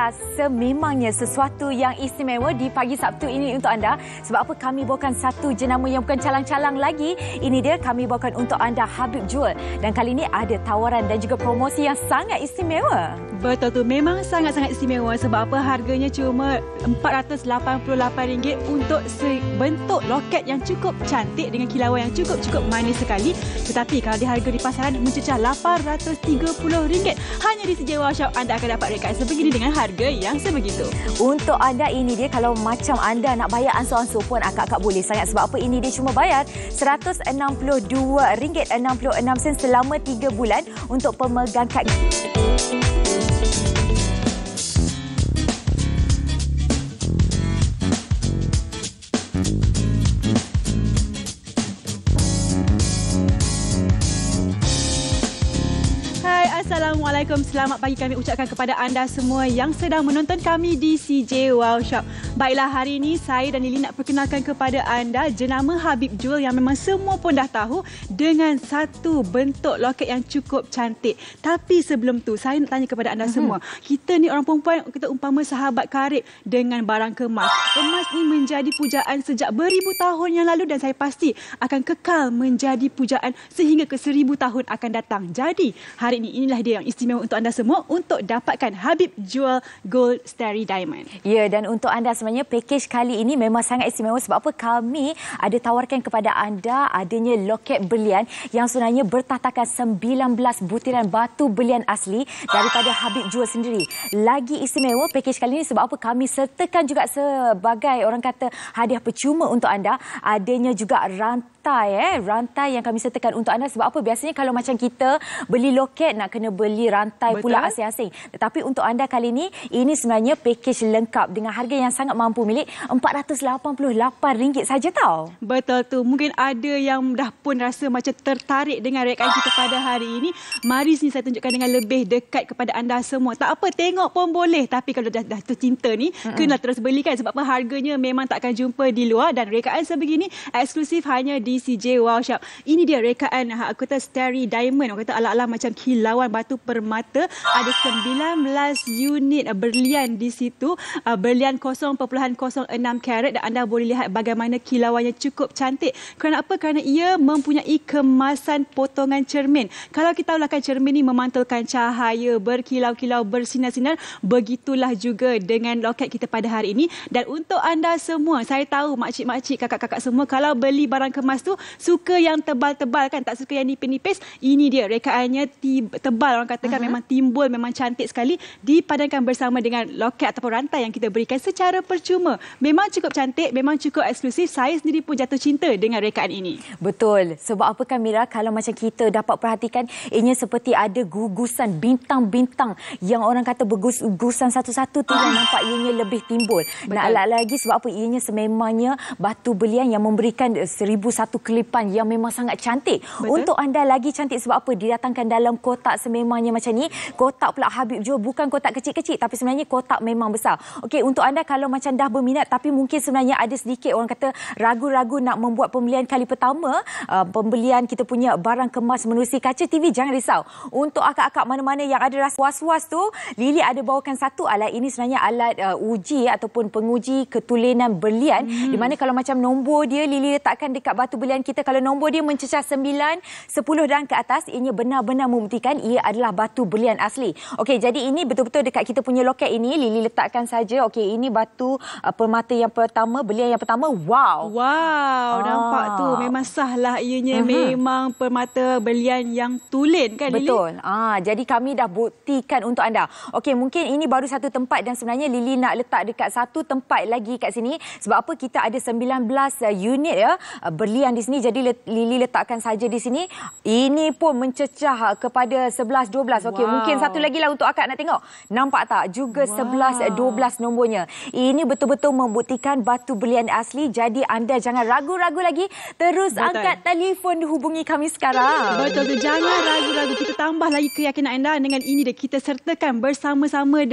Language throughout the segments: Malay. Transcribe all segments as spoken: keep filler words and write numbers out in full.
anda sememangnya sesuatu yang istimewa di pagi Sabtu ini untuk anda. Sebab apa? Kami bawakan satu jenama yang bukan calang-calang lagi. Ini dia, kami bawakan untuk anda Habib Jewel. Dan kali ini ada tawaran dan juga promosi yang sangat istimewa. Betul tu, memang sangat-sangat istimewa. Sebab apa? Harganya cuma empat ratus lapan puluh lapan ringgit untuk sebentuk loket yang cukup cantik dengan kilauan yang cukup-cukup manis sekali. Tetapi kalau di harga di pasaran mencecah lapan ratus tiga puluh ringgit. Hanya di C J Wow Shop anda akan dapat rekaan sebegini dengan harga yang sebegitu. Untuk anda ini dia, kalau macam anda nak bayar ansur-ansur pun akak-akak boleh sangat. Sebab apa? Ini dia cuma bayar seratus enam puluh dua ringgit enam puluh enam sen selama tiga bulan untuk pemegang kad. Assalamualaikum, selamat pagi kami ucapkan kepada anda semua yang sedang menonton kami di C J Wow Shop. Baiklah, hari ini saya dan Lily nak perkenalkan kepada anda jenama Habib Jewel yang memang semua pun dah tahu dengan satu bentuk loket yang cukup cantik. Tapi sebelum tu, saya nak tanya kepada anda mm-hmm. semua. Kita ni orang perempuan, kita umpama sahabat karib dengan barang kemas. Emas ni menjadi pujaan sejak beribu tahun yang lalu dan saya pasti akan kekal menjadi pujaan sehingga ke seribu tahun akan datang. Jadi, hari ini inilah dia yang istimewa untuk anda semua untuk dapatkan Habib Jewel Gold Starry Diamond. Ya, dan untuk anda sebenarnya package kali ini memang sangat istimewa. Sebab apa? Kami ada tawarkan kepada anda adanya loket berlian yang sebenarnya bertatakan sembilan belas butiran batu berlian asli daripada Habib Jewel sendiri. Lagi istimewa package kali ini sebab apa? Kami sertakan juga sebagai orang kata hadiah percuma untuk anda adanya juga rantai eh rantai yang kami sertakan untuk anda. Sebab apa? Biasanya kalau macam kita beli loket nak kena beli rantai Betul. pula asing-asing. Tetapi untuk anda kali ini, ini sebenarnya package lengkap dengan harga yang sangat mampu milik empat ratus lapan puluh lapan ringgit saja tau. Betul tu. Mungkin ada yang dah pun rasa macam tertarik dengan rekaan kita pada hari ini. Mari sini saya tunjukkan dengan lebih dekat kepada anda semua. Tak apa, tengok pun boleh. Tapi kalau dah, dah tercinta ni, mm-mm. kenalah terus belikan. Sebab apa? Harganya memang takkan jumpa di luar. Dan rekaan sebegini eksklusif hanya di C J Wow Shop. Ini dia rekaan, aku kata Starry Diamond. Aku kata ala-ala macam kilauan batu permata. Ada sembilan belas unit berlian di situ. Uh, berlian kosong perpuluhan kosong enam karat dan anda boleh lihat bagaimana kilauannya cukup cantik. Kerana apa? Kerana ia mempunyai kemasan potongan cermin. Kalau kita tahu kan cermin ni memantulkan cahaya, berkilau-kilau, bersinar-sinar. Begitulah juga dengan loket kita pada hari ini. Dan untuk anda semua, saya tahu makcik-makcik, kakak-kakak semua kalau beli barang kemas tu suka yang tebal-tebal kan, tak suka yang nipis-nipis. Ini dia rekaannya tebal, orang katakan uh-huh. memang timbul, memang cantik sekali. Dipadankan bersama dengan loket ataupun rantai yang kita berikan secara percuma. Memang cukup cantik, memang cukup eksklusif. Saya sendiri pun jatuh cinta dengan rekaan ini. Betul. Sebab apa kan Mira, kalau macam kita dapat perhatikan, ianya seperti ada gugusan bintang-bintang yang orang kata bergugusan satu-satu tu yang nampak ianya lebih timbul. Betul. Nak elak lagi sebab apa? Ianya sememangnya batu berlian yang memberikan seribu satu kelipan yang memang sangat cantik. Betul. Untuk anda lagi cantik sebab apa? Didatangkan dalam kotak sememangnya macam ni. Kotak pula Habib Jewel bukan kotak kecil-kecil tapi sebenarnya kotak memang besar. Okey, untuk anda kalau macam dah berminat tapi mungkin sebenarnya ada sedikit orang kata ragu-ragu nak membuat pembelian kali pertama, uh, pembelian kita punya barang kemas menerusi kaca T V, jangan risau. Untuk akak-akak mana-mana yang ada rasa was-was tu, Lily ada bawakan satu alat. Ini sebenarnya alat uh, uji ataupun penguji ketulinan berlian hmm. di mana kalau macam nombor dia Lily letakkan dekat batu berlian kita, kalau nombor dia mencecah sembilan, sepuluh dan ke atas, ianya benar-benar membuktikan ia adalah batu berlian asli. Okey, jadi ini betul-betul dekat kita punya loket ini Lily letakkan saja. Okey, ini batu uh, permata yang pertama, berlian yang pertama. Wow. Wow, ah. nampak tu memang sahlah ianya uh-huh. memang permata berlian yang tulen kan Lily? Betul. Ah, jadi kami dah buktikan untuk anda. Okey, mungkin ini baru satu tempat dan sebenarnya Lily nak letak dekat satu tempat lagi kat sini. Sebab apa? Kita ada sembilan belas uh, unit ya uh, berlian di sini. Jadi Lily letakkan saja di sini. Ini pun mencecah uh, kepada sebelas dua belas. Okey, wow. mungkin satu lagi lah untuk akak nak tengok. Nampak tak? Juga wow. sebelas dua belas nombornya. Ini betul-betul membuktikan batu berlian asli. Jadi anda jangan ragu-ragu lagi. Terus Betul. angkat telefon hubungi kami sekarang. Betul tu. Jangan ragu-ragu. Kita tambah lagi keyakinan anda dengan ini dia. Kita sertakan bersama-sama dengan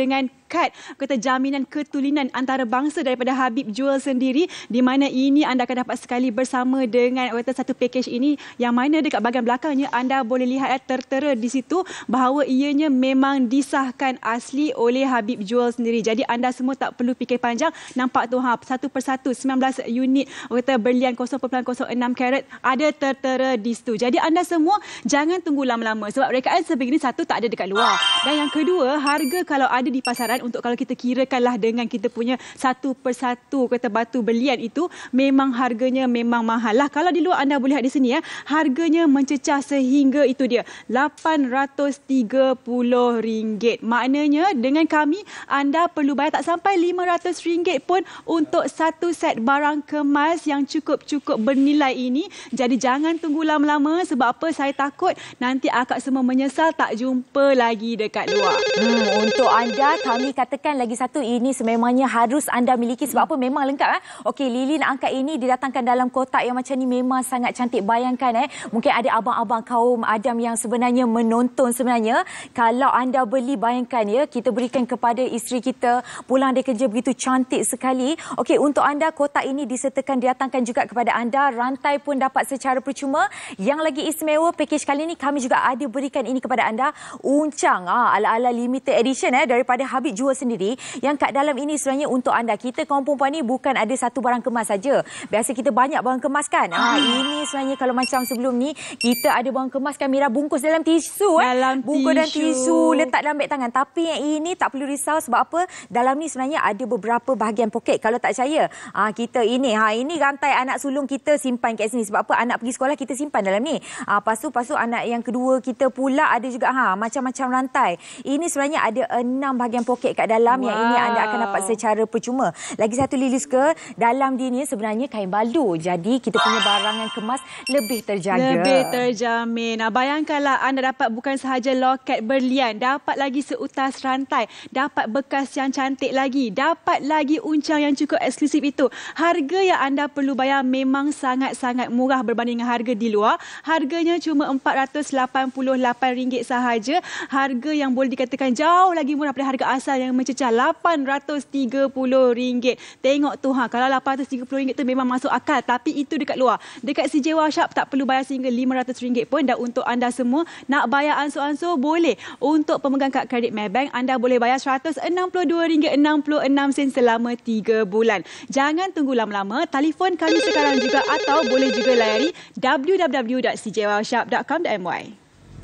kad kata jaminan ketulinan antarabangsa daripada Habib Jewel sendiri, di mana ini anda akan dapat sekali bersama dengan kata satu package ini, yang mana dekat bahagian belakangnya anda boleh lihat eh, tertera di situ bahawa ianya memang disahkan asli oleh Habib Jewel sendiri. Jadi anda semua tak perlu fikir panjang. Nampak tu ha, satu persatu sembilan belas unit kata berlian kosong perpuluhan kosong enam karat ada tertera di situ. Jadi anda semua jangan tunggu lama-lama sebab rekaan sebegini satu tak ada dekat luar. Dan yang kedua, harga kalau ada di pasaran untuk kalau kita kirakanlah dengan kita punya satu persatu kata batu berlian itu memang harganya memang mahal lah. Kalau di luar anda boleh lihat di sini ya, harganya mencecah sehingga itu dia lapan ratus tiga puluh ringgit. Maknanya dengan kami anda perlu bayar tak sampai lima ratus ringgit pun untuk satu set barang kemas yang cukup-cukup bernilai ini. Jadi jangan tunggu lama-lama sebab apa, saya takut nanti akak semua menyesal tak jumpa lagi dekat luar. Hmm, untuk anda kami katakan lagi satu, ini sememangnya harus anda miliki sebab apa, memang lengkap eh. Okey, lilin angkat ini didatangkan dalam kotak yang macam ni memang sangat cantik. Bayangkan eh, mungkin ada abang-abang kaum Adam yang sebenarnya menonton sebenarnya. Kalau anda beli, bayangkan ya, kita berikan kepada isteri kita, pulang dari kerja begitu cantik sekali. Okey, untuk anda kotak ini disertakan didatangkan juga kepada anda, rantai pun dapat secara percuma. Yang lagi istimewa package kali ini kami juga ada berikan ini kepada anda, uncang ah, ala-ala limited edition eh daripada Habib Jewel sendiri, yang kat dalam ini sebenarnya untuk anda. Kita kaum perempuan ni bukan ada satu barang kemas saja. Biasa kita banyak barang kemas kan. Ah, ini sebenarnya kalau macam sebelum ni kita ada barang kemas kan, Mira, bungkus dalam tisu eh. Dalam bungkus tisu. dan tisu letak dalam beg tangan. Tapi yang ini tak perlu risau sebab apa? Dalam ni sebenarnya ada beberapa bahagian poket. Kalau tak percaya, ah, kita ini ha ini rantai anak sulung kita simpan kat sini sebab apa? Anak pergi sekolah kita simpan dalam ni. Ah, lepas tu, lepas tu anak yang kedua kita pula ada juga ha macam-macam rantai. Ini sebenarnya ada enam bahagian poket kat dalam. Wow. Yang ini anda akan dapat secara percuma. Lagi satu Lili suka, dalam dia ni sebenarnya kain baldo. Jadi kita punya barang yang kemas lebih terjaga. Lebih terjamin. Nah, bayangkanlah anda dapat bukan sahaja loket berlian, dapat lagi seutas rantai, dapat bekas yang cantik lagi, dapat lagi uncang yang cukup eksklusif itu. Harga yang anda perlu bayar memang sangat-sangat murah berbanding dengan harga di luar. Harganya cuma empat ratus lapan puluh lapan ringgit sahaja. Harga yang boleh dikatakan jauh lagi murah daripada harga asal yang mencecah lapan ratus tiga puluh ringgit. Tengok tu ha, kalau lapan ratus tiga puluh ringgit tu memang masuk akal, tapi itu dekat luar. Dekat C J Wow Shop tak perlu bayar sehingga lima ratus ringgit pun. Dan untuk anda semua nak bayar ansur-ansur boleh. Untuk pemegang kad kredit Maybank anda boleh bayar seratus enam puluh dua ringgit enam puluh enam sen selama tiga bulan. Jangan tunggu lama-lama, telefon kami sekarang juga atau boleh juga layari w w w dot c j wow shop dot com dot m y.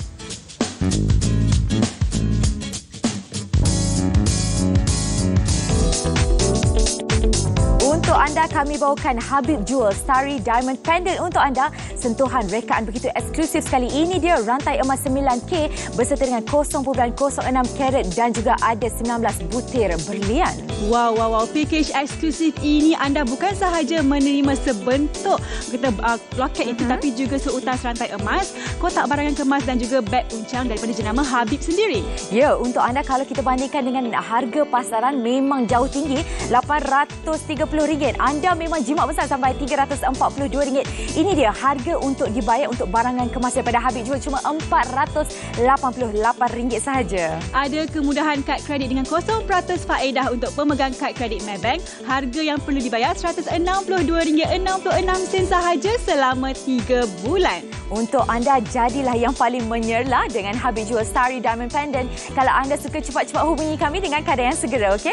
Untuk anda kami bawakan Habib Jewel Starry Diamond Pendant untuk anda. Sentuhan rekaan begitu eksklusif sekali. Ini dia rantai emas sembilan K berserta dengan kosong perpuluhan kosong enam karat dan juga ada sembilan belas butir berlian. Wow, wow, wow. Package eksklusif ini anda bukan sahaja menerima sebentuk kita uh, loket itu, uh-huh. tapi juga seutas rantai emas, kotak barangan kemas dan juga beg uncang daripada jenama Habib sendiri. Ya, untuk anda kalau kita bandingkan dengan harga pasaran memang jauh tinggi, lapan ratus tiga puluh ringgit. Anda memang jimat besar sampai tiga ratus empat puluh dua ringgit. Ini dia harga untuk dibayar untuk barangan kemas daripada Habib Jewel cuma empat ratus lapan puluh lapan ringgit sahaja. Ada kemudahan kad kredit dengan kosong peratus faedah untuk pemegang kad kredit Maybank. Harga yang perlu dibayar seratus enam puluh dua ringgit enam puluh enam sen sahaja selama tiga bulan. Untuk anda, jadilah yang paling menyerlah dengan Habib Jewel Starry Diamond Pendant. Kalau anda suka, cepat-cepat hubungi kami dengan kadar yang segera, okey?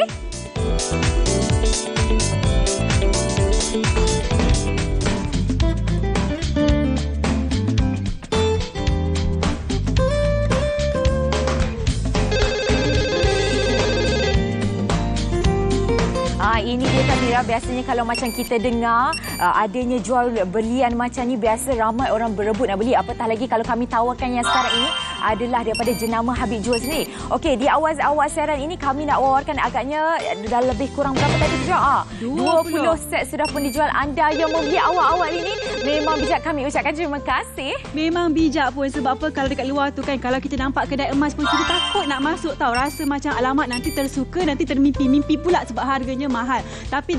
Ah, ini dia kan Mira, biasanya kalau macam kita dengar uh, adanya jual berlian macam ni, biasa ramai orang berebut nak beli. Apatah lagi kalau kami tawarkan yang sekarang ini adalah daripada jenama Habib Jewel sendiri. Okey, di awal-awal siaran ini kami nak wawarkan agaknya dah lebih kurang berapa tadi juga? Ah, dua puluh set sudah pun dijual. Anda yang membeli awal-awal ini memang bijak, kami ucapkan terima kasih. Memang bijak pun sebab apa, kalau dekat luar tu kan, kalau kita nampak kedai emas pun kita takut nak masuk tahu. Rasa macam alamat nanti tersuka, nanti termimpi-mimpi pula sebab harganya mahal. Tapi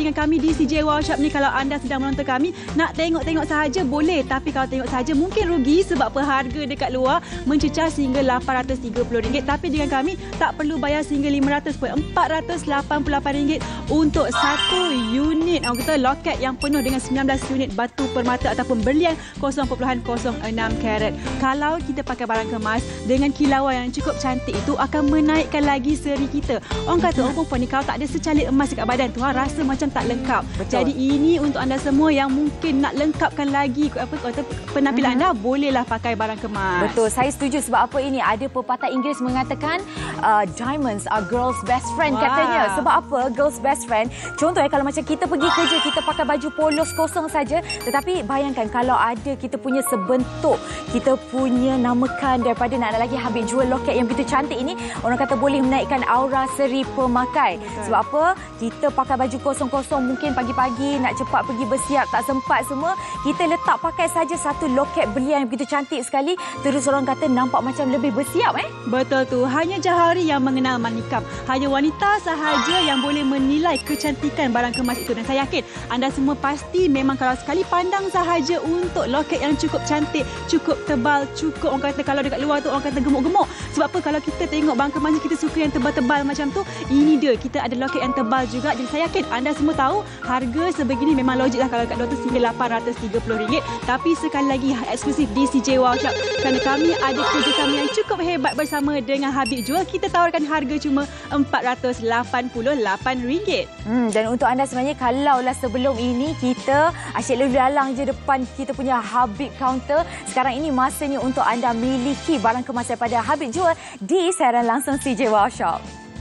dengan kami di C J Wow Shop ni, kalau anda sedang menonton kami, nak tengok-tengok sahaja boleh. Tapi kalau tengok sahaja mungkin rugi sebab apa, harga dekat luar mencecah sehingga lapan ratus tiga puluh ringgit. Tapi dengan kami tak perlu bayar sehingga lima ratus pun, empat ratus lapan puluh lapan ringgit untuk satu unit. Orang kata loket yang penuh dengan sembilan belas unit batu permata ataupun berlian kosong perpuluhan kosong enam karat. Kalau kita pakai barang kemas dengan kilauan yang cukup cantik, itu akan menaikkan lagi seri kita. Orang kata orang perempuan ni kalau tak ada secalit emas dekat badan tu, ha, rasa macam tak lengkap. Betul. Jadi ini untuk anda semua yang mungkin nak lengkapkan lagi apa kata penampilan mm-hmm. anda, bolehlah pakai barang kemas. Betul, saya setuju. Sebab apa, ini ada pepatah Inggeris mengatakan uh, diamonds are girls best friend. Wah. Katanya. Sebab apa? Girls best friend. Contoh ya, kalau macam kita pergi kerja, kita pakai baju polos kosong saja, tetapi bayangkan kalau ada kita punya sebentuk, kita punya namakan daripada nak lagi habis jual loket yang begitu cantik ini, orang kata boleh menaikkan aura seri pemakai. Betul. Sebab apa? Kita pakai baju kosong-kosong, mungkin pagi-pagi nak cepat pergi bersiap, tak sempat semua, kita letak pakai saja satu loket berlian yang begitu cantik sekali, terus orang kata nampak macam lebih bersiap. eh. Betul tu. Hanya jahari yang mengenal manikam. Hanya wanita sahaja yang boleh menilai kecantikan barang kemas itu. Dan saya yakin anda semua pasti memang kalau sekali pandang sahaja untuk loket yang cukup cantik, cukup tebal, cukup orang kata kalau dekat luar tu orang kata gemuk-gemuk. Sebab apa, kalau kita tengok barang kemas kita suka yang tebal-tebal macam tu, ini dia, kita ada loket yang tebal juga. Jadi saya yakin anda semua tahu harga sebegini memang logik lah kalau kat luar tu sehingga lapan ratus tiga puluh ringgit. Tapi sekali lagi eksklusif di C J Wow Shop, kerana kami ada kerjasama yang cukup hebat bersama dengan Habib Jewel. Kita tawarkan harga cuma empat ratus lapan puluh lapan ringgit. Hmm, dan untuk anda sebenarnya, kalaulah sebelum ini kita asyik lalu lalang je depan kita punya Habib counter, sekarang ini masanya untuk anda miliki barang kemas daripada Habib Jewel di siaran langsung C J Wow Shop.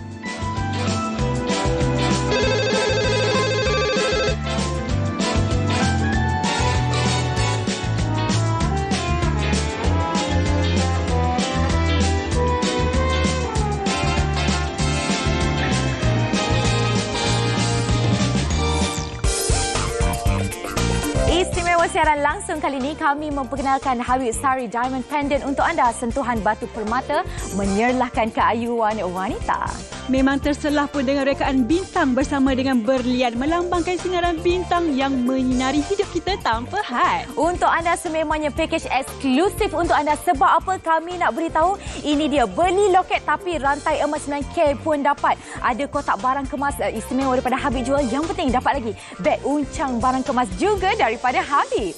Istimewa siaran langsung kali ini, kami memperkenalkan Habib Sari Diamond Pendant untuk anda. Sentuhan batu permata menyerlahkan keayuan wanita. Memang terselah pun dengan rekaan bintang bersama dengan berlian, melambangkan sinaran bintang yang menyinari hidup kita tanpa had. Untuk anda sememangnya package eksklusif untuk anda. Sebab apa kami nak beritahu, ini dia, beli loket tapi rantai emas sembilan K pun dapat. Ada kotak barang kemas istimewa daripada Habib Jewel. Yang penting dapat lagi beg uncang barang kemas juga daripada Habib.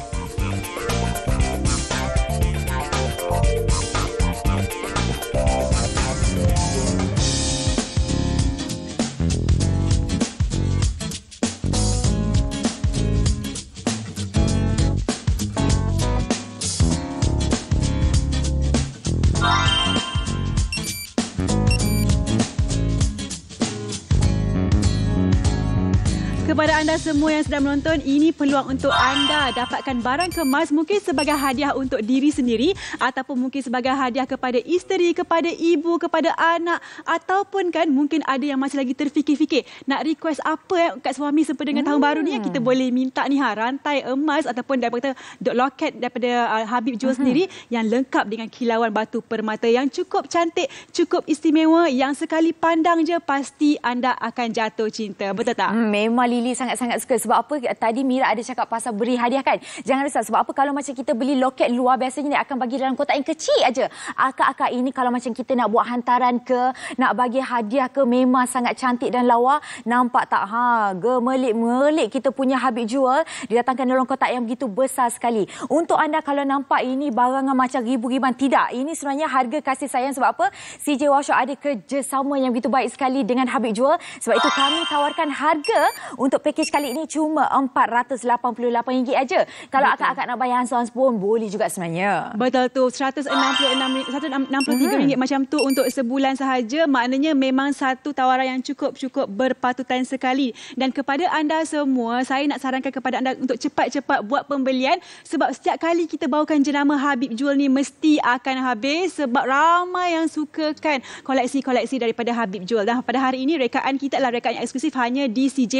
Kepada anda semua yang sedang menonton, ini peluang untuk anda dapatkan barang kemas mungkin sebagai hadiah untuk diri sendiri ataupun mungkin sebagai hadiah kepada isteri, kepada ibu, kepada anak, ataupun kan mungkin ada yang masih lagi terfikir-fikir nak request apa yang kat suami sempena dengan hmm. tahun baru ni, yang kita boleh minta ni, ha, rantai emas ataupun daripada loket daripada uh, Habib Jewel uh-huh. sendiri yang lengkap dengan kilauan batu permata yang cukup cantik, cukup istimewa, yang sekali pandang je pasti anda akan jatuh cinta. Betul tak? Hmm, memang Lily sangat-sangat suka. Sebab apa, tadi Mira ada cakap pasal beri hadiah kan. Jangan risau. Sebab apa, kalau macam kita beli loket luar, biasanya dia akan bagi dalam kotak yang kecil aja. Akak-akak ini kalau macam kita nak buat hantaran ke, nak bagi hadiah ke, memang sangat cantik dan lawa. Nampak tak? Ha, gemelik-melik kita punya Habib Jewel didatangkan dalam kotak yang begitu besar sekali. Untuk anda kalau nampak ini barangan macam ribu-ribuan, tidak. Ini sebenarnya harga kasih sayang. Sebab apa? C J Wow Shop ada kerjasama yang begitu baik sekali dengan Habib Jewel. Sebab itu kami tawarkan harga untuk package kali ini cuma empat ratus lapan puluh lapan ringgit aja. Kalau Betul. akak-akak nak bayar hands-on pun boleh juga sebenarnya. Betul tu, seratus enam puluh enam seratus enam puluh tiga ringgit mm-hmm. macam tu untuk sebulan sahaja. Maknanya memang satu tawaran yang cukup-cukup berpatutan sekali. Dan kepada anda semua, saya nak sarankan kepada anda untuk cepat-cepat buat pembelian, sebab setiap kali kita bawakan jenama Habib Jewel ni mesti akan habis, sebab ramai yang sukakan koleksi-koleksi daripada Habib Jewel. Dan pada hari ini rekaan kita adalah rekaan yang eksklusif hanya di C J Wow Shop.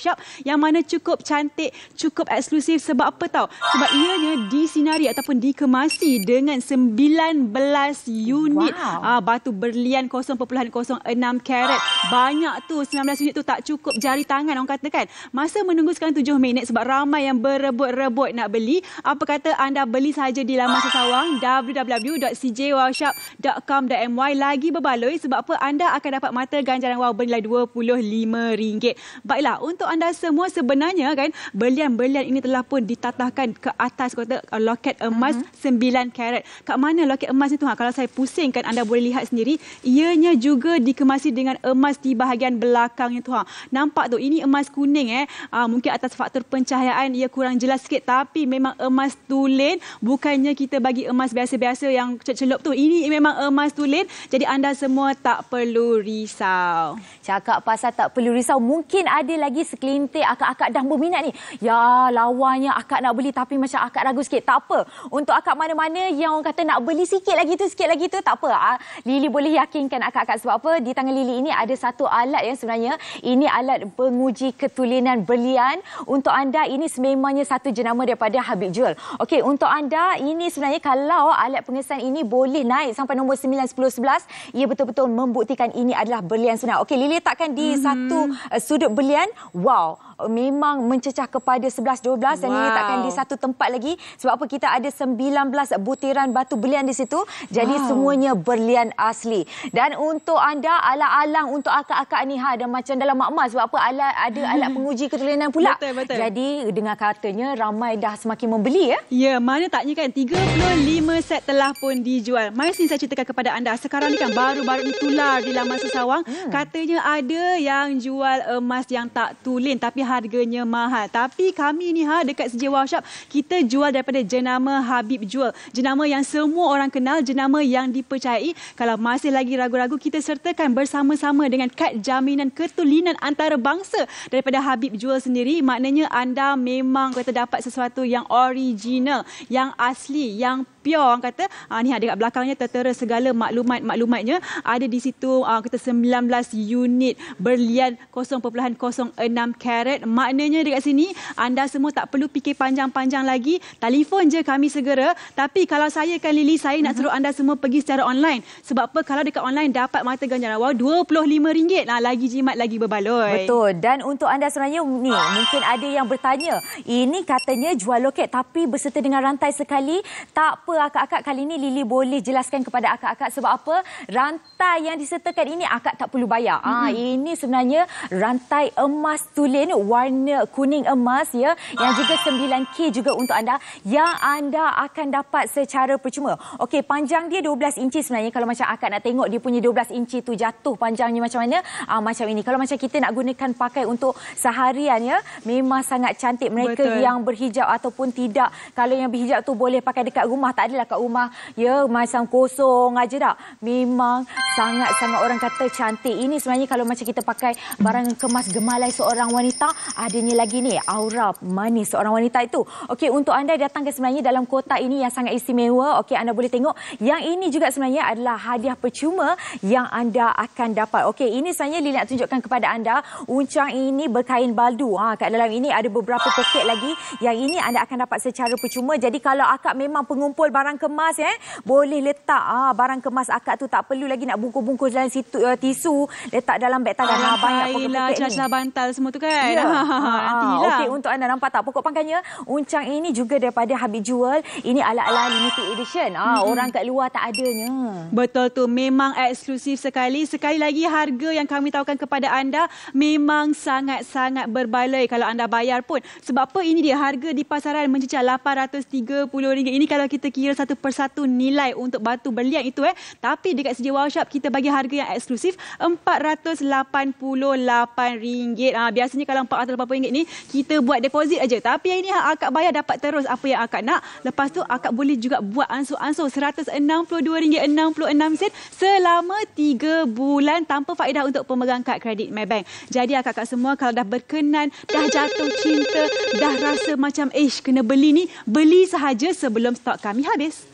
Shop yang mana cukup cantik, cukup eksklusif. Sebab apa tahu? Sebab ianya disinari ataupun dikemasi dengan sembilan belas unit wow. uh, batu berlian kosong perpuluhan kosong enam karat. Banyak tu, sembilan belas unit tu tak cukup jari tangan orang kata kan. Masa menunggu sekarang tujuh minit sebab ramai yang berebut-rebut nak beli. Apa kata anda beli saja di laman sesawang w w w dot c j wow shop dot com dot m y. Lagi berbaloi sebab apa anda akan dapat mata ganjaran wow bernilai dua puluh lima ringgit. Baiklah, untuk anda semua sebenarnya kan berlian-berlian ini telah pun ditatahkan ke atas kata loket emas uh-huh. sembilan karat. Kat mana loket emas itu? Ha, kalau saya pusingkan anda boleh lihat sendiri. Ianya juga dikemasi dengan emas di bahagian belakang itu. Ha. Nampak tu ini emas kuning eh. Ha, mungkin atas faktor pencahayaan ia kurang jelas sikit tapi memang emas tulen. Bukannya kita bagi emas biasa-biasa yang celup tu. Ini memang emas tulen. Jadi anda semua tak perlu risau. Cakap pasal tak perlu risau. Mungkin ada lagi sekelintir akak-akak dah berminat ni. Ya lawanya akak nak beli tapi macam akak ragu sikit. Tak apa. Untuk akak mana-mana yang orang kata nak beli sikit lagi tu, sikit lagi tu, tak apa. Lily boleh yakinkan akak-akak sebab apa? Di tangan Lily ini ada satu alat yang sebenarnya ini alat penguji ketulinan berlian. Untuk anda ini sememangnya satu jenama daripada Habib Jewel. Okey, untuk anda ini sebenarnya kalau alat pengesan ini boleh naik sampai nombor sembilan, sepuluh, sebelas, ia betul-betul membuktikan ini adalah berlian sebenar. Okey, Lily letakkan di mm-hmm. satu uh, sudut berlian. Wow, memang mencecah kepada sebelas, dua belas dan wow. Lily letakkan di satu tempat lagi. Sebab apa? Kita ada sembilan belas butiran batu berlian di situ. Jadi wow. semuanya berlian asli. Dan untuk anda alang-alang untuk akak-akak ni ha, dan macam dalam mak-mak sebab apa alat ada alat penguji ketulinan pula. Betul, betul. Jadi dengar katanya ramai dah semakin membeli ya. Ya, mana taknya kan tiga puluh lima set telah pun dijual. Mari sini saya ceritakan kepada anda. Sekarang ni kan baru-baru ni tular di laman sesawang. Hmm. Katanya ada yang jual emas yang tak tulen tapi harganya mahal. Tapi kami ni ha dekat C J Wow Shop kita jual daripada jenama Habib Jewel. Jenama yang semua orang kenal, jenama yang dipercayai. Kalau masih lagi ragu-ragu, kita sertakan bersama-sama dengan kad jaminan ketulinan antarabangsa daripada Habib Jewel sendiri. Maknanya anda memang kata dapat sesuatu yang original, yang asli, yang pure. Orang kata ah, ni ada kat belakangnya tertera segala maklumat-maklumatnya. Ada di situ ah, kita sembilan belas unit berlian kosong perpuluhan kosong enam karat. Maknanya dekat sini anda semua tak perlu fikir panjang-panjang lagi. Telefon je kami segera. Tapi kalau saya kan Lily, saya nak suruh anda semua pergi secara online. Sebab apa? Kalau dekat online dapat mata ganjaran wow dua puluh lima ringgit. Nah, lagi jimat, lagi berbaloi. Betul. Dan untuk anda sebenarnya ni mungkin ada yang bertanya, ini katanya jual loket tapi berserta dengan rantai sekali. Tak apa akak-akak, kali ini Lily boleh jelaskan kepada akak-akak sebab apa? Rantai yang disertakan ini akak tak perlu bayar. Mm-hmm. Ah, ini sebenarnya rantai emas tulen warna kuning emas ya, yang juga sembilan K juga untuk anda yang anda akan dapat secara percuma. Okey, panjang dia dua belas inci sebenarnya. Kalau macam akak nak tengok dia punya dua belas inci tu jatuh panjangnya macam mana? Ah, macam ini. Kalau macam kita nak gunakan pakai untuk seharian ya, memang sangat cantik. Mereka Betul. Yang berhijab ataupun tidak, kalau yang berhijab tu boleh pakai dekat rumah, tak adalah kat rumah ya macam kosong aja tak. Memang sangat-sangat orang kata cantik. Ini sebenarnya kalau macam kita pakai barang kemas gemalai seorang wanita, adanya lagi ni aura manis seorang wanita itu. Okey, untuk anda datangkan sebenarnya dalam kotak ini yang sangat istimewa. Okey, anda boleh tengok yang ini juga sebenarnya adalah hadiah percuma yang anda akan dapat. Okey, ini sebenarnya Lily nak tunjukkan kepada anda. Uncang ini berkain baldu. Ha, kat dalam ini ada beberapa poket lagi. Yang ini anda akan dapat secara percuma. Jadi kalau akak memang pengumpul barang kemas eh, boleh letak ah barang kemas akak tu, tak perlu lagi nak bungkus-bungkus dalam situ uh, tisu, letak dalam beg tangan. Ha, banyak poket-poket ni. Celah-celah bantal semua tu kan. Ya. Ha, ha, okey, untuk anda nampak tak pokok pangkalnya? Uncang ini juga daripada Habib Jewel. Ini ala-ala limited edition. Ah, hmm. Orang kat luar tak adanya. Betul tu, memang eksklusif sekali. Sekali lagi harga yang kami tawarkan kepada anda memang sangat-sangat berbaloi kalau anda bayar pun. Sebab apa? Ini dia harga di pasaran mencecah lapan ratus tiga puluh ringgit. Ini kalau kita kira satu persatu nilai untuk batu berlian itu eh. Tapi dekat C J Wow Shop kita bagi harga yang eksklusif empat ratus lapan puluh lapan ringgit. Ah, biasanya kalau empat ratus lapan puluh ringgit ni kita buat deposit aja. Tapi yang ini akak bayar dapat terus apa yang akak nak. Lepas tu akak boleh juga buat ansur-ansur seratus enam puluh dua ringgit enam puluh enam sen selama tiga bulan tanpa faedah untuk pemegang kad kredit Maybank. Jadi akak-akak semua kalau dah berkenan, dah jatuh cinta, dah rasa macam ish kena beli ni, beli sahaja sebelum stok kami habis.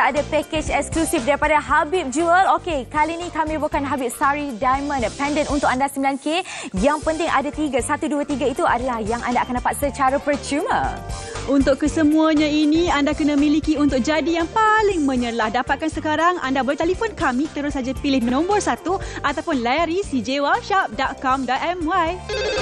kita ada package eksklusif daripada Habib Jewel. Okey, kali ni kami bukan Habib Sari Diamond pendant untuk anda sembilan K. Yang penting ada tiga. Satu, dua, tiga itu adalah yang anda akan dapat secara percuma. Untuk kesemuanya ini, anda kena miliki untuk jadi yang paling menyelah. Dapatkan sekarang, anda boleh telefon kami, terus saja pilih nombor satu ataupun layari c j wow shop dot com dot m y.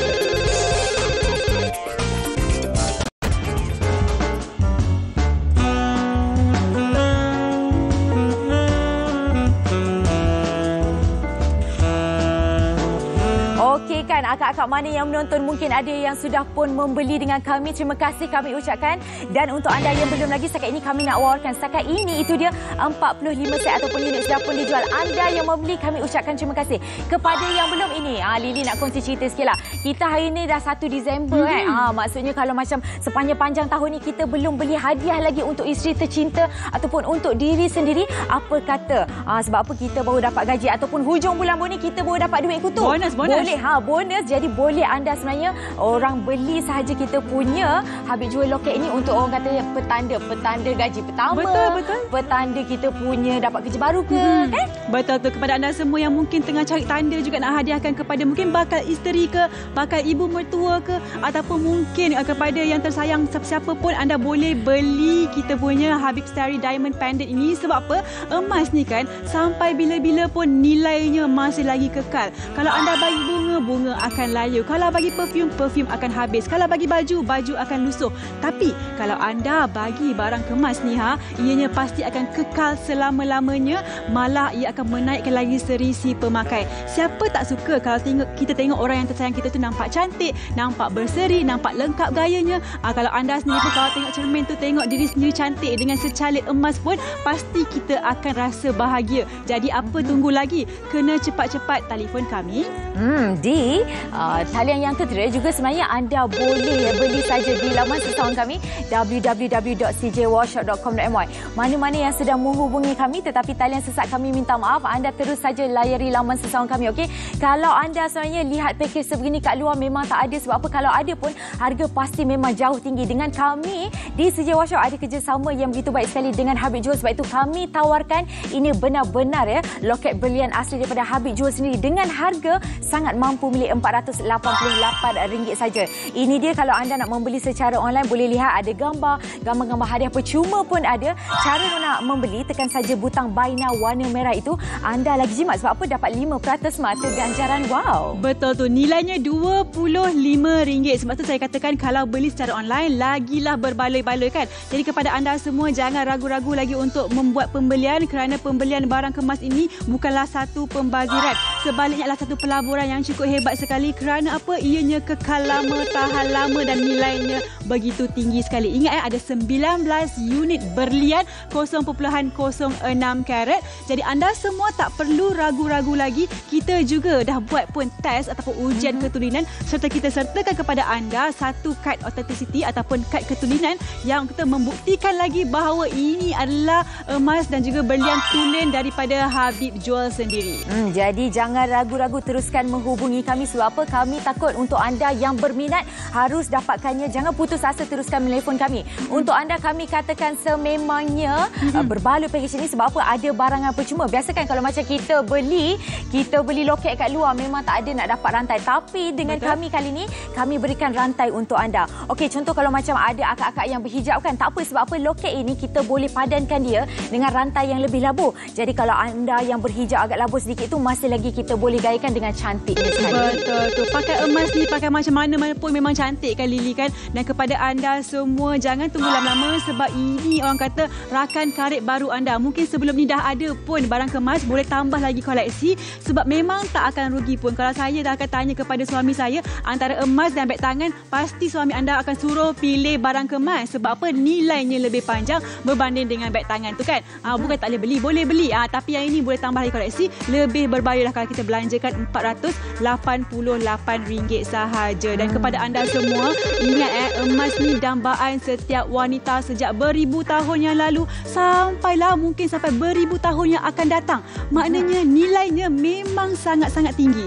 Okey kan, akak-akak mana yang menonton mungkin ada yang sudah pun membeli dengan kami. Terima kasih kami ucapkan. Dan untuk anda yang belum lagi, setakat ini kami nak wawarkan. Setakat ini itu dia empat puluh lima set ataupun unit sudah pun dijual. Anda yang membeli, kami ucapkan terima kasih. Kepada yang belum ini, ah, Lily nak kongsi cerita sikit lah. Kita hari ini dah satu Disember hmm. kan. Ah, maksudnya kalau macam sepanjang-panjang tahun ni kita belum beli hadiah lagi untuk isteri tercinta ataupun untuk diri sendiri. Apa kata? Ah, sebab apa kita baru dapat gaji ataupun hujung bulan ni kita baru dapat duit kutu. Bonus, bonus. Boleh ha bonus. Jadi boleh anda sebenarnya orang beli sahaja kita punya Habib Jewel loket ini untuk orang kata petanda petanda gaji pertama. Betul, betul. Petanda kita punya dapat kerja baru ke hmm. kan? Betul tu. Kepada anda semua yang mungkin tengah cari tanda juga nak hadiahkan kepada mungkin bakal isteri ke, bakal ibu mertua ke, ataupun mungkin uh, kepada yang tersayang siapa-siapa pun, anda boleh beli kita punya Habib Starry Diamond Pendant ini. Sebab apa? Emas ni kan sampai bila-bila pun nilainya masih lagi kekal. Kalau anda bagi bunga, bunga akan layu. Kalau bagi perfume, perfume akan habis. Kalau bagi baju, baju akan lusuh. Tapi kalau anda bagi barang kemas ni ha, ianya pasti akan kekal selama-lamanya. Malah ia akan menaikkan lagi serisi pemakai. Siapa tak suka kalau tengok kita tengok orang yang tersayang kita tu nampak cantik, nampak berseri, nampak lengkap gayanya. Ah, kalau anda sendiri pun kalau tengok cermin tu tengok diri sendiri cantik dengan secalit emas pun, pasti kita akan rasa bahagia. Jadi apa tunggu lagi? Kena cepat-cepat telefon kami. Hmm, di uh, talian yang tertera juga sebenarnya anda boleh beli saja di laman sesawan kami w w w dot c j wow shop dot com dot m y. Mana-mana yang sedang menghubungi kami tetapi talian sesak, kami minta maaf. Anda terus saja layari laman sesawan kami, okey? Kalau anda sebenarnya lihat pakej sebegini kat luar memang tak ada. Sebab apa? Kalau ada pun harga pasti memang jauh tinggi. Dengan kami di C J Wow Shop ada kerjasama yang begitu baik sekali dengan Habib Jewel. Sebab itu kami tawarkan ini benar-benar ya loket berlian asli daripada Habib Jewel sendiri dengan harga sangat mampu milik empat ratus lapan puluh lapan ringgit saja. Ini dia kalau anda nak membeli secara online, boleh lihat ada gambar, gambar-gambar hadiah percuma pun ada. Cara nak membeli, tekan saja butang buy now warna merah itu. Anda lagi jimat sebab apa? Dapat lima peratus mata ganjaran wow. Betul tu, nilainya dua puluh lima ringgit. Sebab tu saya katakan kalau beli secara online lagilah berbaloi-baloi kan. Jadi kepada anda semua jangan ragu-ragu lagi untuk membuat pembelian, kerana pembelian barang kemas ini bukanlah satu pembaziran. Sebaliknya adalah satu pelaburan yang cukup hebat sekali. Kerana apa? Ianya kekal lama, tahan lama dan nilainya begitu tinggi sekali. Ingat eh, ada sembilan belas unit berlian kosong perpuluhan kosong enam karat. Jadi anda semua tak perlu ragu-ragu lagi. Kita juga dah buat pun test ataupun ujian mm-hmm. ketulinan, serta kita sertakan kepada anda satu kad authenticity ataupun kad ketulinan yang kita membuktikan lagi bahawa ini adalah emas dan juga berlian tulen daripada Habib Jewel sendiri. Hmm, jadi jangan ragu-ragu, teruskan menghubungi kami. Sebab apa? Kami takut untuk anda yang berminat harus dapatkannya. Jangan putus asa, teruskan menelpon kami. Untuk anda kami katakan sememangnya mm-hmm. berbaloi pakej ini. Sebab apa? Ada barangan percuma. Biasa kan kalau macam kita beli, kita beli loket kat luar memang tak ada nak dapat rantai. Tapi dengan Betul. kami kali ini, kami berikan rantai untuk anda. Okey, contoh kalau macam ada akak-akak yang berhijab kan, tak apa. Sebab apa? Loket ini kita boleh padankan dia dengan rantai yang lebih labuh. Jadi kalau anda yang berhijab agak labuh sedikit tu, masih lagi kita boleh gayakan dengan cantiknya sekali. Betul tu. Pakai emas ni, pakai macam mana-mana pun memang cantik kan Lily kan. Dan kepada anda semua, jangan tunggu lama-lama sebab ini orang kata rakan karib baru anda. Mungkin sebelum ni dah ada pun barang kemas, boleh tambah lagi koleksi sebab memang tak akan rugi pun. Kalau saya dah akan tanya kepada suami saya, antara emas dan beg tangan, pasti suami anda akan suruh pilih barang kemas. Sebab apa? Nilainya lebih panjang berbanding dengan beg tangan tu kan. Ah, bukan tak boleh beli, boleh beli. Ah, tapi yang ini boleh tambah lagi koleksi, lebih berbaloi lah kalau kita belanjakan empat ratus lapan puluh lapan ringgit sahaja. Dan kepada anda semua, ingat eh, emas ni dambaan setiap wanita sejak beribu tahun yang lalu sampailah mungkin sampai beribu tahun yang akan datang. Maknanya nilainya memang sangat-sangat tinggi.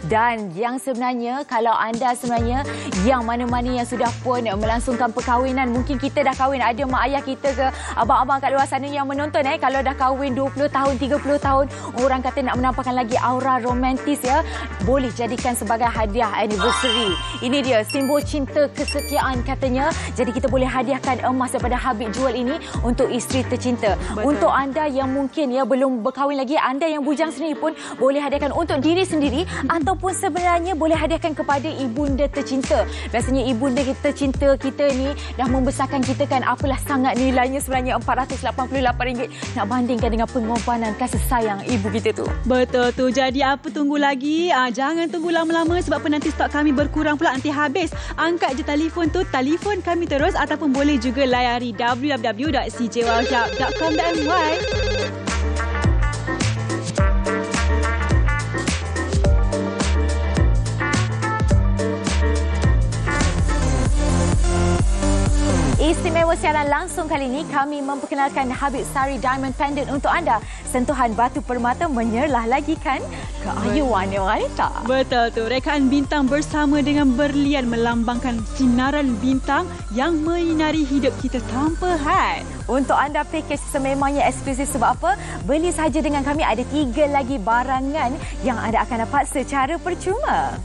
Dan yang sebenarnya kalau anda sebenarnya yang mana-mana yang sudah pun melangsungkan perkahwinan, mungkin kita dah kahwin, ada mak ayah kita ke abang-abang kat luar sana yang menonton eh, kalau dah kahwin dua puluh tahun, tiga puluh tahun, orang kata nak menampakkan lagi aura romantis ya, boleh jadikan sebagai hadiah anniversary. Ini dia simbol cinta kesetiaan katanya. Jadi kita boleh hadiahkan emas daripada Habib Jewel ini untuk isteri tercinta. Betul. Untuk anda yang mungkin ya belum berkahwin lagi, anda yang bujang sendiri pun boleh hadiahkan untuk diri sendiri ataupun sebenarnya boleh hadiahkan kepada ibunda tercinta. Biasanya ibunda kita tercinta kita ni dah membesarkan kita kan, apalah sangat nilainya sebenarnya empat ratus lapan puluh lapan ringgit nak bandingkan dengan pengorbanan kasih sayang ibu kita tu. Betul tu. Jadi apa tunggu lagi? Ah, jangan tunggu lama-lama sebab apa nanti stok kami berkurang pula, nanti habis. Angkat je telefon tu, telefon kami terus ataupun boleh juga layari w w w dot c j wow shop dot com dot m y. Istimewa siaran langsung kali ini, kami memperkenalkan Habib Sari Diamond Pendant untuk anda. Sentuhan batu permata menyerlah lagi kan keayuan wanita. Betul tu. Rekaan bintang bersama dengan berlian melambangkan sinaran bintang yang menyinari hidup kita tanpa had. Untuk anda pakej sememangnya eksklusif sebab apa? Beli saja dengan kami, ada tiga lagi barangan yang anda akan dapat secara percuma.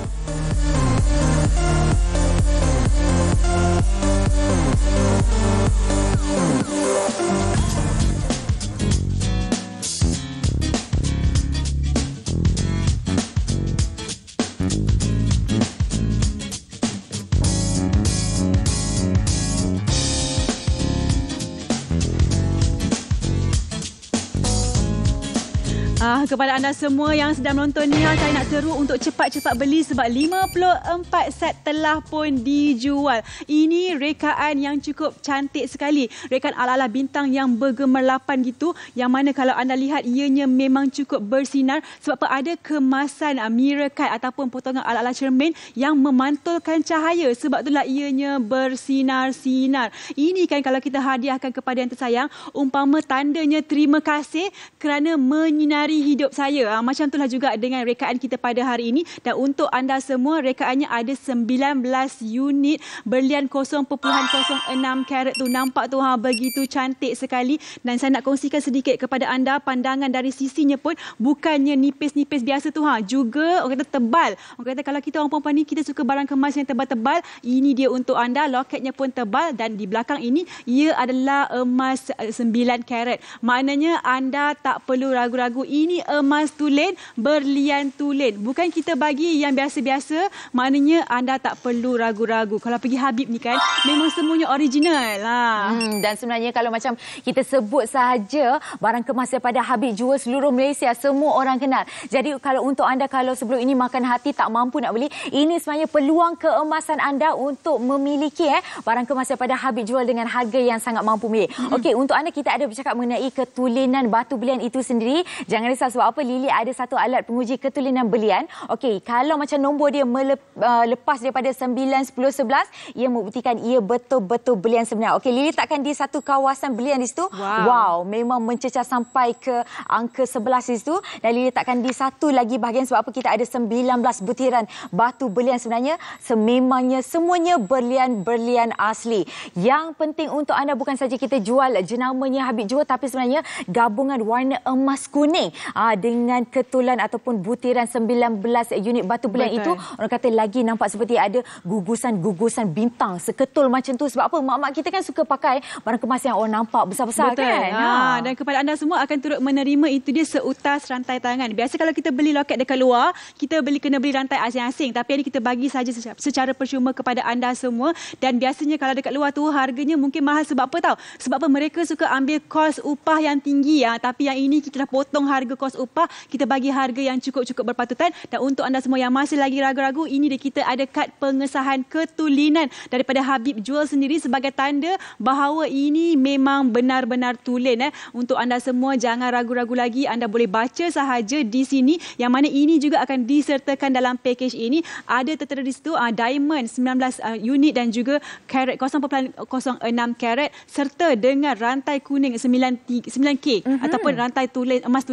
Ah, kepada anda semua yang sedang menonton ni, saya nak seru untuk cepat-cepat beli sebab lima puluh empat set telah pun dijual. Ini rekaan yang cukup cantik sekali. Rekaan ala-ala bintang yang bergemerlapan gitu, yang mana kalau anda lihat ianya memang cukup bersinar sebab apa ada kemasan mirror cut ataupun potongan ala-ala cermin yang memantulkan cahaya. Sebab itulah ianya bersinar-sinar. Ini kan kalau kita hadiahkan kepada yang tersayang, umpama tandanya terima kasih kerana menyinari hidup saya. Ha, macam itulah juga dengan rekaan kita pada hari ini. Dan untuk anda semua, rekaannya ada sembilan belas unit berlian kosong perpuluhan kosong enam karat tu. Nampak tu, ha, begitu cantik sekali. Dan saya nak kongsikan sedikit kepada anda, pandangan dari sisinya pun bukannya nipis-nipis biasa tu, ha. Juga orang kata tebal. Orang kata kalau kita orang perempuan ni, kita suka barang kemas yang tebal-tebal. Ini dia untuk anda. Loketnya pun tebal dan di belakang ini ia adalah emas sembilan karat. Maknanya anda tak perlu ragu-ragu. Ini emas tulen, berlian tulen. Bukan kita bagi yang biasa-biasa, maknanya anda tak perlu ragu-ragu. Kalau pergi Habib ni kan, memang semuanya original lah. Hmm, dan sebenarnya kalau macam kita sebut sahaja barang kemas daripada Habib Jewel seluruh Malaysia, semua orang kenal. Jadi kalau untuk anda kalau sebelum ini makan hati tak mampu nak beli, ini sebenarnya peluang keemasan anda untuk memiliki eh barang kemas daripada Habib Jewel dengan harga yang sangat mampu milik. Hmm. Okey, untuk anda kita ada bercakap mengenai ketulinan batu belian itu sendiri. Jangan risau sebab apa, Lily ada satu alat penguji ketulinan belian. Okey, kalau macam nombor dia melep, uh, lepas daripada sembilan, sepuluh, sebelas, ia membuktikan ia betul-betul belian sebenar. Okey, Lily takkan di satu kawasan belian di situ. Wow. wow, memang mencecah sampai ke angka sebelas di situ. Dan Lily takkan di satu lagi bahagian sebab apa, kita ada sembilan belas butiran batu belian sebenarnya. Sememangnya semuanya berlian-berlian asli. Yang penting untuk anda bukan saja kita jual jenamanya Habib Jewel, tapi sebenarnya gabungan warna emas kuning Aa, dengan ketulan ataupun butiran sembilan belas unit batu belian itu, orang kata lagi nampak seperti ada gugusan-gugusan bintang seketul macam tu. Sebab apa, mak-mak kita kan suka pakai barang kemas yang orang nampak besar-besar. Betul. Kan. Ha. Ha. Dan kepada anda semua akan turut menerima itu dia seutas rantai tangan. Biasa kalau kita beli loket dekat luar, kita beli kena beli rantai asing-asing. Tapi ini kita bagi saja secara percuma kepada anda semua. Dan biasanya kalau dekat luar tu harganya mungkin mahal sebab apa tahu? Sebab apa, mereka suka ambil kos upah yang tinggi. Ha. Tapi yang ini kita dah potong harga kos upah, kita bagi harga yang cukup-cukup berpatutan. Dan untuk anda semua yang masih lagi ragu-ragu, ini dia kita ada kad pengesahan ketulinan daripada Habib Jewel sendiri sebagai tanda bahawa ini memang benar-benar tulen. Eh. Untuk anda semua jangan ragu-ragu lagi, anda boleh baca sahaja di sini yang mana ini juga akan disertakan dalam package ini. Ada tertera di situ uh, diamond sembilan belas uh, unit dan juga karat kosong perpuluhan kosong enam karat serta dengan rantai kuning sembilan K mm-hmm. ataupun rantai tulen emas tulen sembilan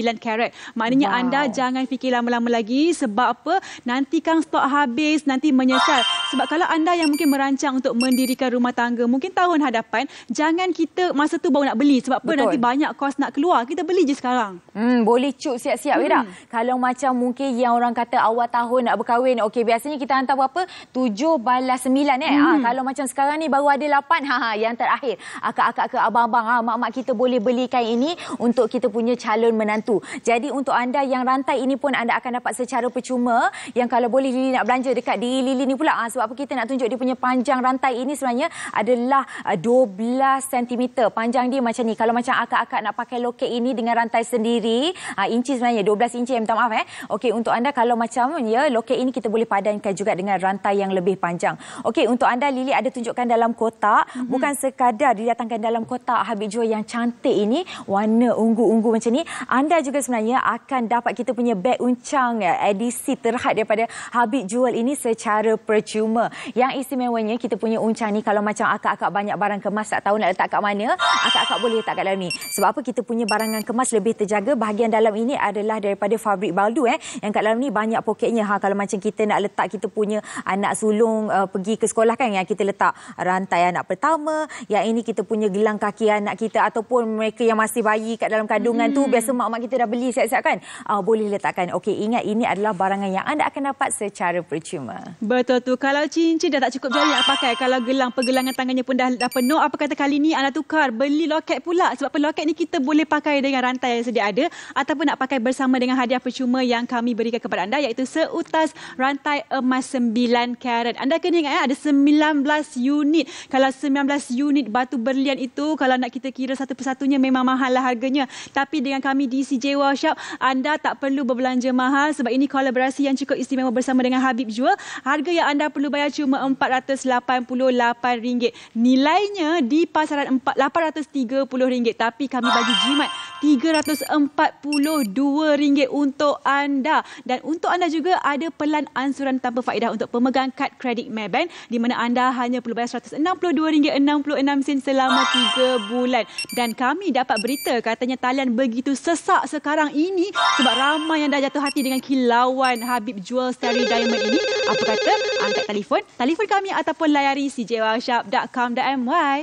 sembilan karat. Maknanya Wow. anda jangan fikir lama-lama lagi. Sebab apa? Nanti kan stok habis, nanti menyesal. Sebab kalau anda yang mungkin merancang untuk mendirikan rumah tangga, mungkin tahun hadapan, jangan kita masa tu baru nak beli. Sebab apa? Betul. Nanti banyak kos nak keluar. Kita beli je sekarang. Hmm, boleh cuk siap-siap hmm. tak? Kalau macam mungkin yang orang kata awal tahun nak berkahwin, okey biasanya kita hantar berapa? tujuh balas sembilan eh. Hmm. Ha, kalau macam sekarang ni baru ada lapan, ha, ha yang terakhir. Akak-akak ke abang-abang, ha, mak-mak kita boleh belikan ini untuk kita punya calon menantu. Jadi untuk anda yang rantai ini pun anda akan dapat secara percuma. Yang kalau boleh Lily nak belanja dekat diri Lily ni pula. Ha, sebab apa kita nak tunjuk dia punya panjang rantai ini sebenarnya adalah dua belas sentimeter. Panjang dia macam ni. Kalau macam akak-akak nak pakai loket ini dengan rantai sendiri, ha, inci sebenarnya dua belas inci, minta maaf eh. Okey, untuk anda kalau macam ya loket ini kita boleh padankan juga dengan rantai yang lebih panjang. Okey, untuk anda Lily ada tunjukkan dalam kotak. Mm-hmm. Bukan sekadar didatangkan dalam kotak Habib Jewel yang cantik ini, warna ungu-ungu macam ni. Anda juga sebenarnya akan dapat kita punya beg uncang ya, edisi terhad daripada Habib Jewel ini secara percuma. Yang istimewanya kita punya uncang ni kalau macam akak-akak banyak barang kemas tak tahu nak letak kat mana, akak-akak boleh letak kat dalam ni. Sebab apa? Kita punya barangan kemas lebih terjaga. Bahagian dalam ini adalah daripada fabrik baldu eh. Yang kat dalam ni banyak poketnya. Ha, kalau macam kita nak letak kita punya anak sulung uh, pergi ke sekolah kan, yang kita letak rantai anak pertama, yang ini kita punya gelang kaki anak kita, ataupun mereka yang masih bayi kat dalam kandungan hmm. tu biasa mak-mak kita dah beli siap-siap kan. Uh, boleh letakkan. Okey, ingat ini adalah barangan yang anda akan dapat secara percuma. Betul tu. Kalau cincin dah tak cukup jari nak pakai, kalau gelang pergelangan tangannya pun dah, dah penuh, apa kata kali ni anda tukar beli loket pula. Sebab apa? Loket ni kita boleh pakai dengan rantai yang sedia ada ataupun nak pakai bersama dengan hadiah percuma yang kami berikan kepada anda, iaitu seutas rantai emas sembilan karat. Anda kena ingat ya, ada sembilan belas unit. Kalau sembilan belas unit batu berlian itu, kalau nak kita kira satu persatunya memang mahal lah harganya. Tapi dengan kami di C J Workshop, anda tak perlu berbelanja mahal sebab ini kolaborasi yang cukup istimewa bersama dengan Habib Jewel. Harga yang anda perlu bayar cuma empat ratus lapan puluh lapan ringgit. Nilainya di pasaran lapan ratus tiga puluh ringgit. Tapi kami bagi jimat tiga ratus empat puluh dua ringgit untuk anda. Dan untuk anda juga ada pelan ansuran tanpa faedah untuk pemegang kad kredit Maybank, di mana anda hanya perlu bayar seratus enam puluh dua ringgit enam puluh enam sen selama tiga bulan. Dan kami dapat berita katanya talian begitu sesak sekarang ini sebab ramai yang dah jatuh hati dengan kilauan Habib Jewel Starry Diamond ini. Apa kata? Angkat telefon, telefon kami ataupun layari c j workshop dot com dot m y.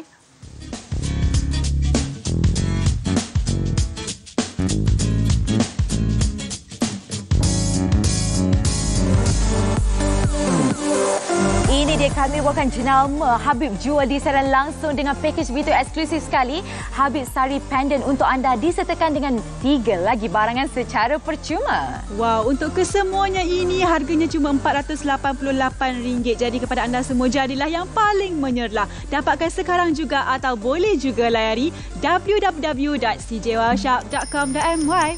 Ini dia kami bawakan jenama Habib Jewel di siaran langsung dengan pakej begitu eksklusif sekali. Habib Starry Pendant untuk anda disertakan dengan tiga lagi barangan secara percuma. Wow, untuk kesemuanya ini harganya cuma empat ratus lapan puluh lapan ringgit. Jadi kepada anda semua, jadilah yang paling menyerlah. Dapatkan sekarang juga atau boleh juga layari w w w dot c j workshop dot com dot m y.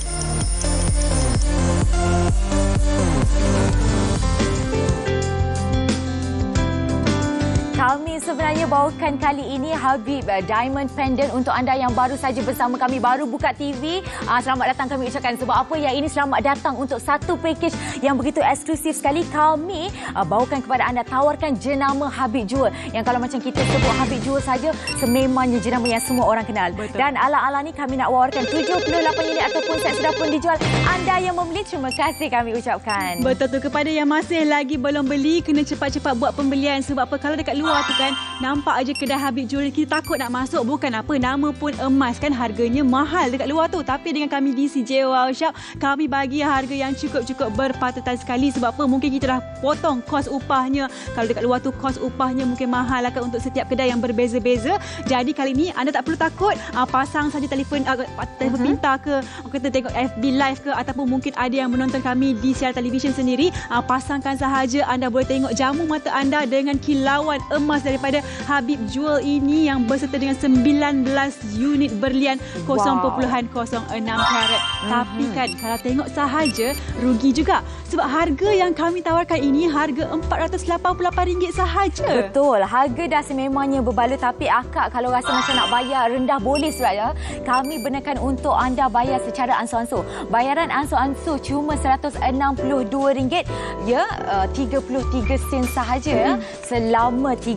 Kami sebenarnya bawakan kali ini Habib Diamond Pendant untuk anda yang baru saja bersama kami, baru buka T V. Uh, selamat datang kami ucapkan. Sebab apa ya, ini selamat datang untuk satu pakej yang begitu eksklusif sekali. Kami uh, bawakan kepada anda, tawarkan jenama Habib Jewel. Yang kalau macam kita sebut Habib Jewel saja, sememangnya jenama yang semua orang kenal. Betul. Dan ala-ala ni kami nak wawarkan tujuh puluh lapan unit ataupun set sudah pun dijual. Anda yang membeli, terima kasih kami ucapkan. Betul tu. Kepada yang masih lagi belum beli, kena cepat-cepat buat pembelian. Sebab apa? Kalau dekat luar tu kan, nampak aja kedai Habib Jewel, kita takut nak masuk. Bukan apa, nama pun emas kan, harganya mahal dekat luar tu. Tapi dengan kami di C J Workshop, kami bagi harga yang cukup-cukup berpatutan sekali. Sebab apa? Mungkin kita dah potong kos upahnya. Kalau dekat luar tu kos upahnya mungkin mahal lah kan untuk setiap kedai yang berbeza-beza. Jadi kali ni anda tak perlu takut. Uh, pasang saja telefon uh, telefon uh-huh. pintar ke, kita tengok F B live ke, ataupun mungkin ada yang menonton kami di siaran televisyen sendiri. Uh, pasangkan sahaja, anda boleh tengok jamu mata anda dengan kilauan emas daripada Habib Jewel ini yang berserta dengan sembilan belas unit berlian kosong perpuluhan kosong enam karat. Mm-hmm. Tapi kan kalau tengok sahaja rugi juga. Sebab harga yang kami tawarkan ini harga empat ratus lapan puluh lapan ringgit sahaja. Betul. Harga dah sememangnya berbaloi, tapi akak kalau rasa macam nak bayar rendah boleh sebab kami benarkan untuk anda bayar secara ansur-ansur. Bayaran ansur-ansur cuma seratus enam puluh dua ringgit ya, uh, tiga puluh tiga sen sahaja hmm. selama tiga bulan.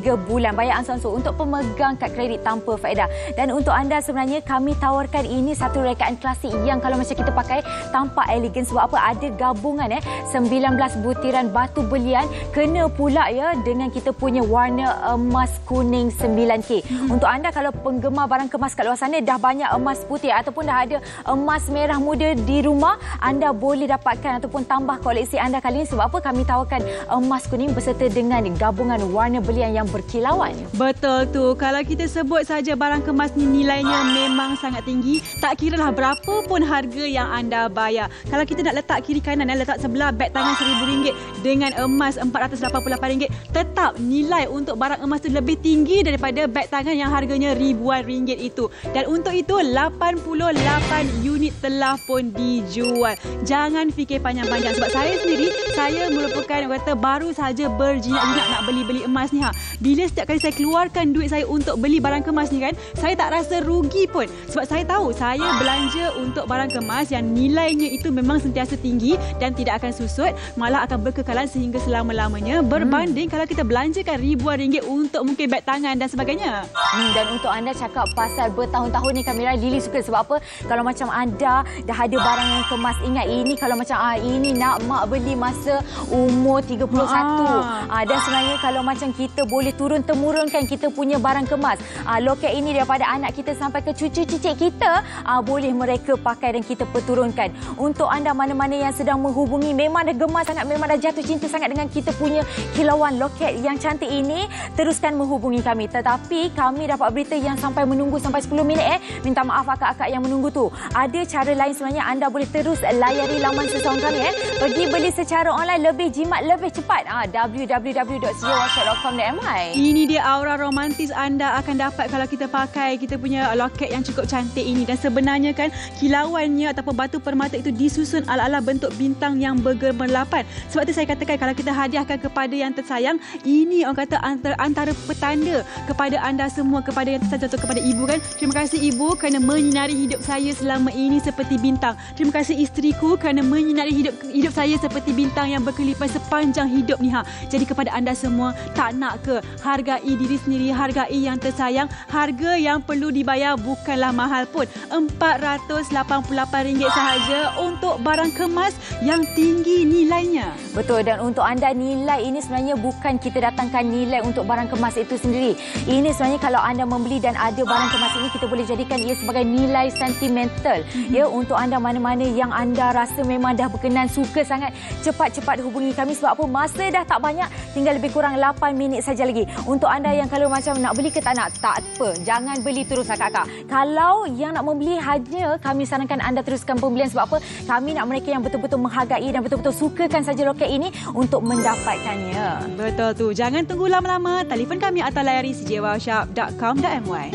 bulan bayar ansur-ansur untuk pemegang kad kredit tanpa faedah. Dan untuk anda sebenarnya kami tawarkan ini satu rekaan klasik yang kalau macam kita pakai tampak elegan sebab apa ada gabungan eh sembilan belas butiran batu belian kena pula ya dengan kita punya warna emas kuning sembilan K. Hmm. Untuk anda kalau penggemar barang kemas kat luar sana dah banyak emas putih ataupun dah ada emas merah muda di rumah, anda boleh dapatkan ataupun tambah koleksi anda kali ini sebab apa kami tawarkan emas kuning berserta dengan gabungan warna belian yang berkilauan. Betul tu. Kalau kita sebut saja barang kemas ni nilainya memang sangat tinggi. Tak kiralah berapa pun harga yang anda bayar. Kalau kita nak letak kiri kanan dan letak sebelah beg tangan seribu ringgit dengan emas empat ratus lapan puluh lapan ringgit, tetap nilai untuk barang emas tu lebih tinggi daripada beg tangan yang harganya ribuan ringgit itu. Dan untuk itu lapan puluh lapan unit telah pun dijual. Jangan fikir panjang-panjang sebab saya sendiri, saya merupakan kata baru saja berjinak-jinak nak beli-beli emas ni ha. Bila setiap kali saya keluarkan duit saya untuk beli barang kemas ni kan, saya tak rasa rugi pun sebab saya tahu saya belanja untuk barang kemas yang nilainya itu memang sentiasa tinggi dan tidak akan susut, malah akan berkekalan sehingga selama-lamanya berbanding hmm. kalau kita belanjakan ribuan ringgit untuk mungkin beg tangan dan sebagainya. Hmm, dan untuk anda cakap pasal bertahun-tahun ni Kamira, Lily suka sebab apa? Kalau macam anda dah ada barang yang kemas, ingat ini kalau macam ah, ini nak mak beli masa umur tiga puluh satu. Ah. Ah, dan sebenarnya kalau macam kita boleh turun-temurunkan kita punya barang kemas. Ah, loket ini daripada anak kita sampai ke cucu cicit kita, ah, boleh mereka pakai dan kita perturunkan. Untuk anda mana-mana yang sedang menghubungi, memang dah gemar sangat, memang dah jatuh cinta sangat dengan kita punya kilauan loket yang cantik ini, teruskan menghubungi kami. Tetapi kami dapat berita yang sampai menunggu sampai sepuluh minit eh. Minta maaf akak-akak yang menunggu tu. Ada cara lain sebenarnya, anda boleh terus layari laman sesawan kami eh. Pergi beli secara online lebih jimat, lebih cepat. Ah, w w w dot c j workshop dot com dot m y. Ini dia aura romantis anda akan dapat kalau kita pakai kita punya loket yang cukup cantik ini. Dan sebenarnya kan kilauannya ataupun batu permata itu disusun ala-ala bentuk bintang yang bergemerlapan. Sebab tu saya katakan kalau kita hadiahkan kepada yang tersayang, ini orang kata antara, antara petanda kepada anda semua, kepada yang tersayang, contoh kepada ibu kan. Terima kasih ibu kerana menyinari hidup saya selama ini seperti bintang. Terima kasih isteriku kerana menyinari hidup hidup saya seperti bintang yang berkelipan sepanjang hidup ni ha. Jadi kepada anda semua, tak nak ke hargai diri sendiri, hargai yang tersayang. Harga yang perlu dibayar bukanlah mahal pun, empat ratus lapan puluh lapan ringgit sahaja untuk barang kemas yang tinggi nilainya. Betul, dan untuk anda nilai ini sebenarnya bukan kita datangkan nilai untuk barang kemas itu sendiri. Ini sebenarnya kalau anda membeli dan ada barang kemas ini, kita boleh jadikan ia sebagai nilai sentimental. Mm-hmm. Ya, untuk anda mana-mana yang anda rasa memang dah berkenan, suka sangat, cepat-cepat hubungi kami sebab apa? Masa dah tak banyak, tinggal lebih kurang lapan minit saja lagi. Untuk anda yang kalau macam nak beli ke tak nak, tak apa. Jangan beli terus kakak-kakak. Kalau yang nak membeli, hanya kami sarankan anda teruskan pembelian sebab apa? Kami nak mereka yang betul-betul menghargai dan betul-betul sukakan saja loket ini untuk mendapatkannya. Betul tu. Jangan tunggu lama-lama. Telefon kami atau layari c j workshop dot com dot m y.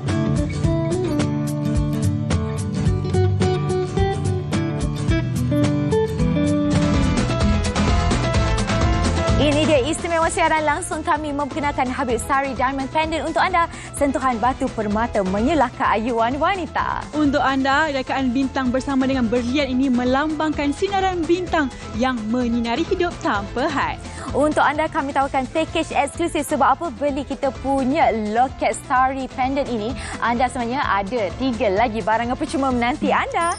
Ini dia istimewa siaran langsung kami memperkenalkan Habib Sari Diamond Pendant untuk anda. Sentuhan batu permata menyelah keayuan wanita. Untuk anda, rekaan bintang bersama dengan berlian ini melambangkan sinaran bintang yang menyinari hidup tanpa had. Untuk anda kami tawarkan package eksklusif sebab apa? Beli kita punya loket Starry Pendant ini, anda sebenarnya ada tiga lagi barang apa cuma menanti anda.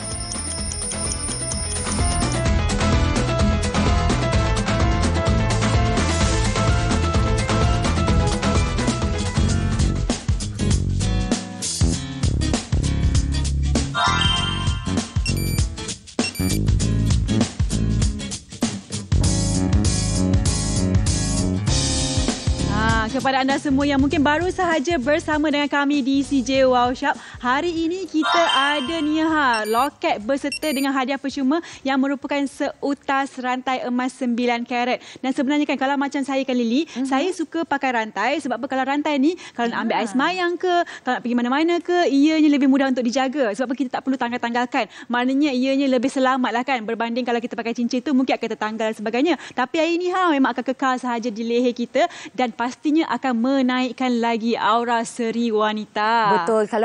Kepada anda semua yang mungkin baru sahaja bersama dengan kami di C J Wow Shop, hari ini kita ada ni ha, loket berserta dengan hadiah percuma yang merupakan seutas rantai emas sembilan karat. Dan sebenarnya kan kalau macam saya kan Lily, mm-hmm. saya suka pakai rantai sebab apa? Kalau rantai ni kalau nak ambil air semayang ke, kalau nak pergi mana-mana ke, ianya lebih mudah untuk dijaga. Sebab apa? Kita tak perlu tanggal-tanggalkan. Maknanya ianya lebih selamat lah kan, berbanding kalau kita pakai cincin tu mungkin akan tertanggal dan sebagainya. Tapi hari ini ha, memang akan kekal sahaja di leher kita dan pastinya akan menaikkan lagi aura seri wanita. Betul. Kalau macam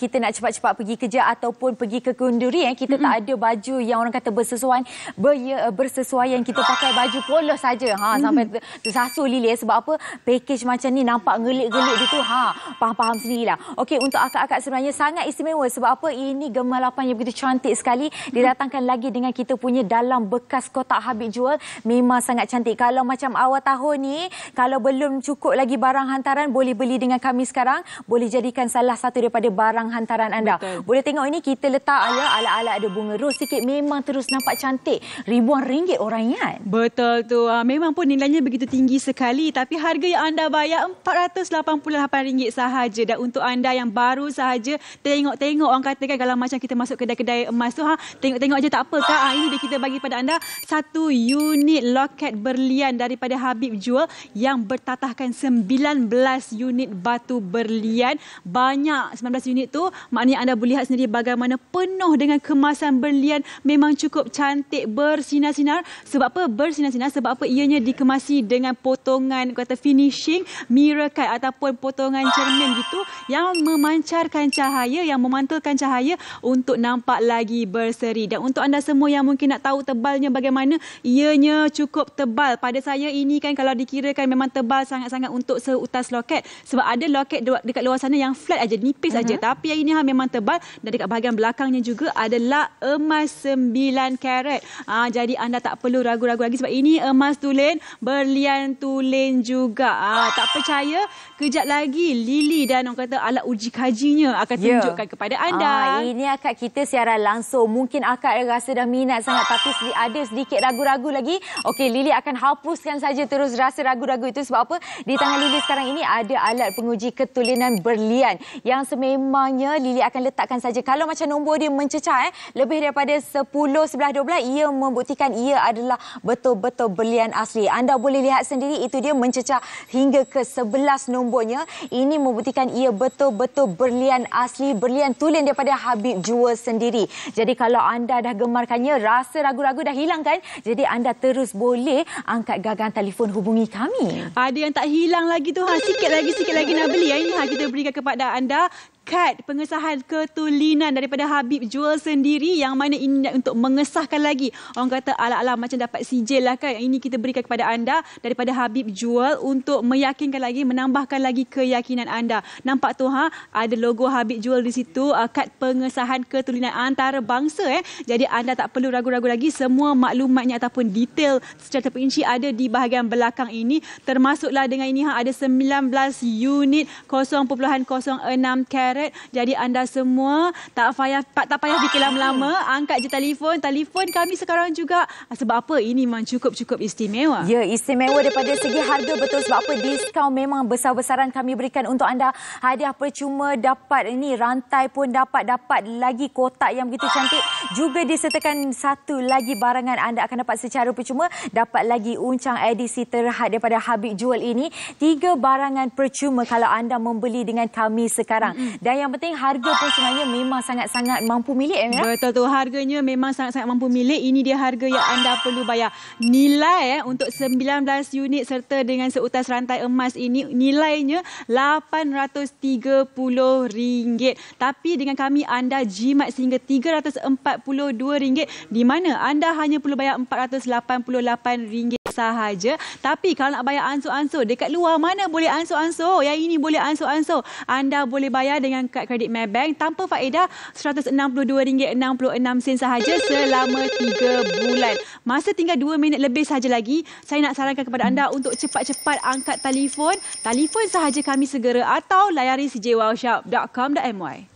kita nak cepat-cepat pergi kerja ataupun pergi ke kenduri, eh, kita mm-hmm. tak ada baju yang orang kata bersesuaian, ber, bersesuaian kita pakai baju polos saja. Ha, mm-hmm. sampai tersasul Lily. Sebab apa? Package macam ni nampak ngelik-gelik dia tu. Ha, faham-faham sendirilah. Okey, untuk akak-akak sebenarnya sangat istimewa. Sebab apa? Ini gemalapan yang begitu cantik sekali. Didatangkan lagi dengan kita punya dalam bekas kotak Habib jual. Memang sangat cantik. Kalau macam awal tahun ni, kalau belum cukup lagi barang hantaran, boleh beli dengan kami sekarang. Boleh jadikan salah satu daripada barang hantaran anda. Betul. Boleh tengok ini, kita letak ya, ala-ala ada bunga ros sikit. Memang terus nampak cantik. Ribuan ringgit orang ingat. Betul tu. Memang pun nilainya begitu tinggi sekali. Tapi harga yang anda bayar empat ratus lapan puluh lapan ringgit sahaja. Dan untuk anda yang baru sahaja, tengok-tengok orang katakan kalau macam kita masuk kedai-kedai emas tu, ha, tengok-tengok aja tak apa kak. Ha, ini dia kita bagi pada anda satu unit loket berlian daripada Habib Jewel yang bertatahkan sembilan belas unit batu berlian. Banyak sembilan belas unit tu, maknanya anda boleh lihat sendiri bagaimana penuh dengan kemasan berlian. Memang cukup cantik, bersinar-sinar. Sebab apa bersinar-sinar? Sebab apa ianya dikemasi dengan potongan kata finishing mirror cut ataupun potongan cermin gitu yang memancarkan cahaya, yang memantulkan cahaya untuk nampak lagi berseri. Dan untuk anda semua yang mungkin nak tahu tebalnya bagaimana, ianya cukup tebal. Pada saya ini kan kalau dikirakan memang tebal sangat-sangat untuk seutas loket. Sebab ada loket dekat luar sana yang flat aja, nipis uh-huh. aja. Tapi yang ini ha, memang tebal. Dan dekat bahagian belakangnya juga adalah emas sembilan karat. Ha, jadi anda tak perlu ragu-ragu lagi sebab ini emas tulen, berlian tulen juga. Ha, tak percaya? Kejap lagi Lily dan orang kata alat uji kajinya akan tunjukkan yeah. kepada anda. Ha, ini akak kita siaran langsung. Mungkin akak rasa dah minat sangat tapi ada sedikit ragu-ragu lagi. Okey, Lily akan hapuskan saja terus rasa ragu-ragu itu. Sebab apa? Di tangan Lily sekarang ini ada alat penguji ketulinan berlian yang sememangnya Lily akan letakkan saja. Kalau macam nombor dia mencecah eh, lebih daripada sepuluh, sebelas, dua belas, ia membuktikan ia adalah betul-betul berlian asli. Anda boleh lihat sendiri itu dia mencecah hingga ke sebelas nombornya. Ini membuktikan ia betul-betul berlian asli, berlian tulen daripada Habib Jewel sendiri. Jadi kalau anda dah gemarkannya, rasa ragu-ragu dah hilang kan? Jadi anda terus boleh angkat gagang telefon hubungi kami. Ada yang tak hilang lagi tu ha, sikit lagi sikit lagi nak beli. Ini ha, kita berikan kepada anda kad pengesahan ketulinan daripada Habib Jewel sendiri, yang mana ini untuk mengesahkan lagi. Orang kata ala-ala macam dapat sijil lah kan. Ini kita berikan kepada anda daripada Habib Jewel untuk meyakinkan lagi, menambahkan lagi keyakinan anda. Nampak tu ha, ada logo Habib Jewel di situ, uh, kad pengesahan ketulinan antarabangsa eh. Jadi anda tak perlu ragu-ragu lagi, semua maklumatnya ataupun detail secara terperinci ada di bahagian belakang ini. Termasuklah dengan ini ha, ada sembilan belas unit kosong perpuluhan kosong enam karat. Jadi anda semua tak payah tak payah fikir lama-lama, angkat je telefon, telefon kami sekarang juga. Sebab apa? Ini memang cukup-cukup istimewa. Ya, istimewa daripada segi harga betul. Sebab apa? Diskaun memang besar-besaran kami berikan untuk anda. Hadiah percuma dapat ini, rantai pun dapat, dapat lagi kotak yang begitu cantik. Juga disertakan satu lagi barangan anda akan dapat secara percuma, dapat lagi uncang edisi terhad daripada Habib Jewel ini. Tiga barangan percuma kalau anda membeli dengan kami sekarang. Mm-hmm. Dan yang penting harga pun sebenarnya memang sangat-sangat mampu milik. Ya? Betul tu, harganya memang sangat-sangat mampu milik. Ini dia harga yang anda perlu bayar. Nilai eh, untuk sembilan belas unit serta dengan seutas rantai emas ini, nilainya lapan ratus tiga puluh ringgit. Tapi dengan kami anda jimat sehingga tiga ratus empat puluh dua ringgit, di mana anda hanya perlu bayar empat ratus lapan puluh lapan ringgit sahaja. Tapi kalau nak bayar ansur-ansur dekat luar, mana boleh ansur-ansur? Yang ini boleh ansur-ansur. Anda boleh bayar dengan kad kredit Maybank tanpa faedah seratus enam puluh dua ringgit enam puluh enam sen sahaja selama tiga bulan. Masa tinggal dua minit lebih sahaja lagi. Saya nak sarankan kepada anda untuk cepat-cepat angkat telefon. Telefon sahaja kami segera atau layari c j wow shop dot com dot m y.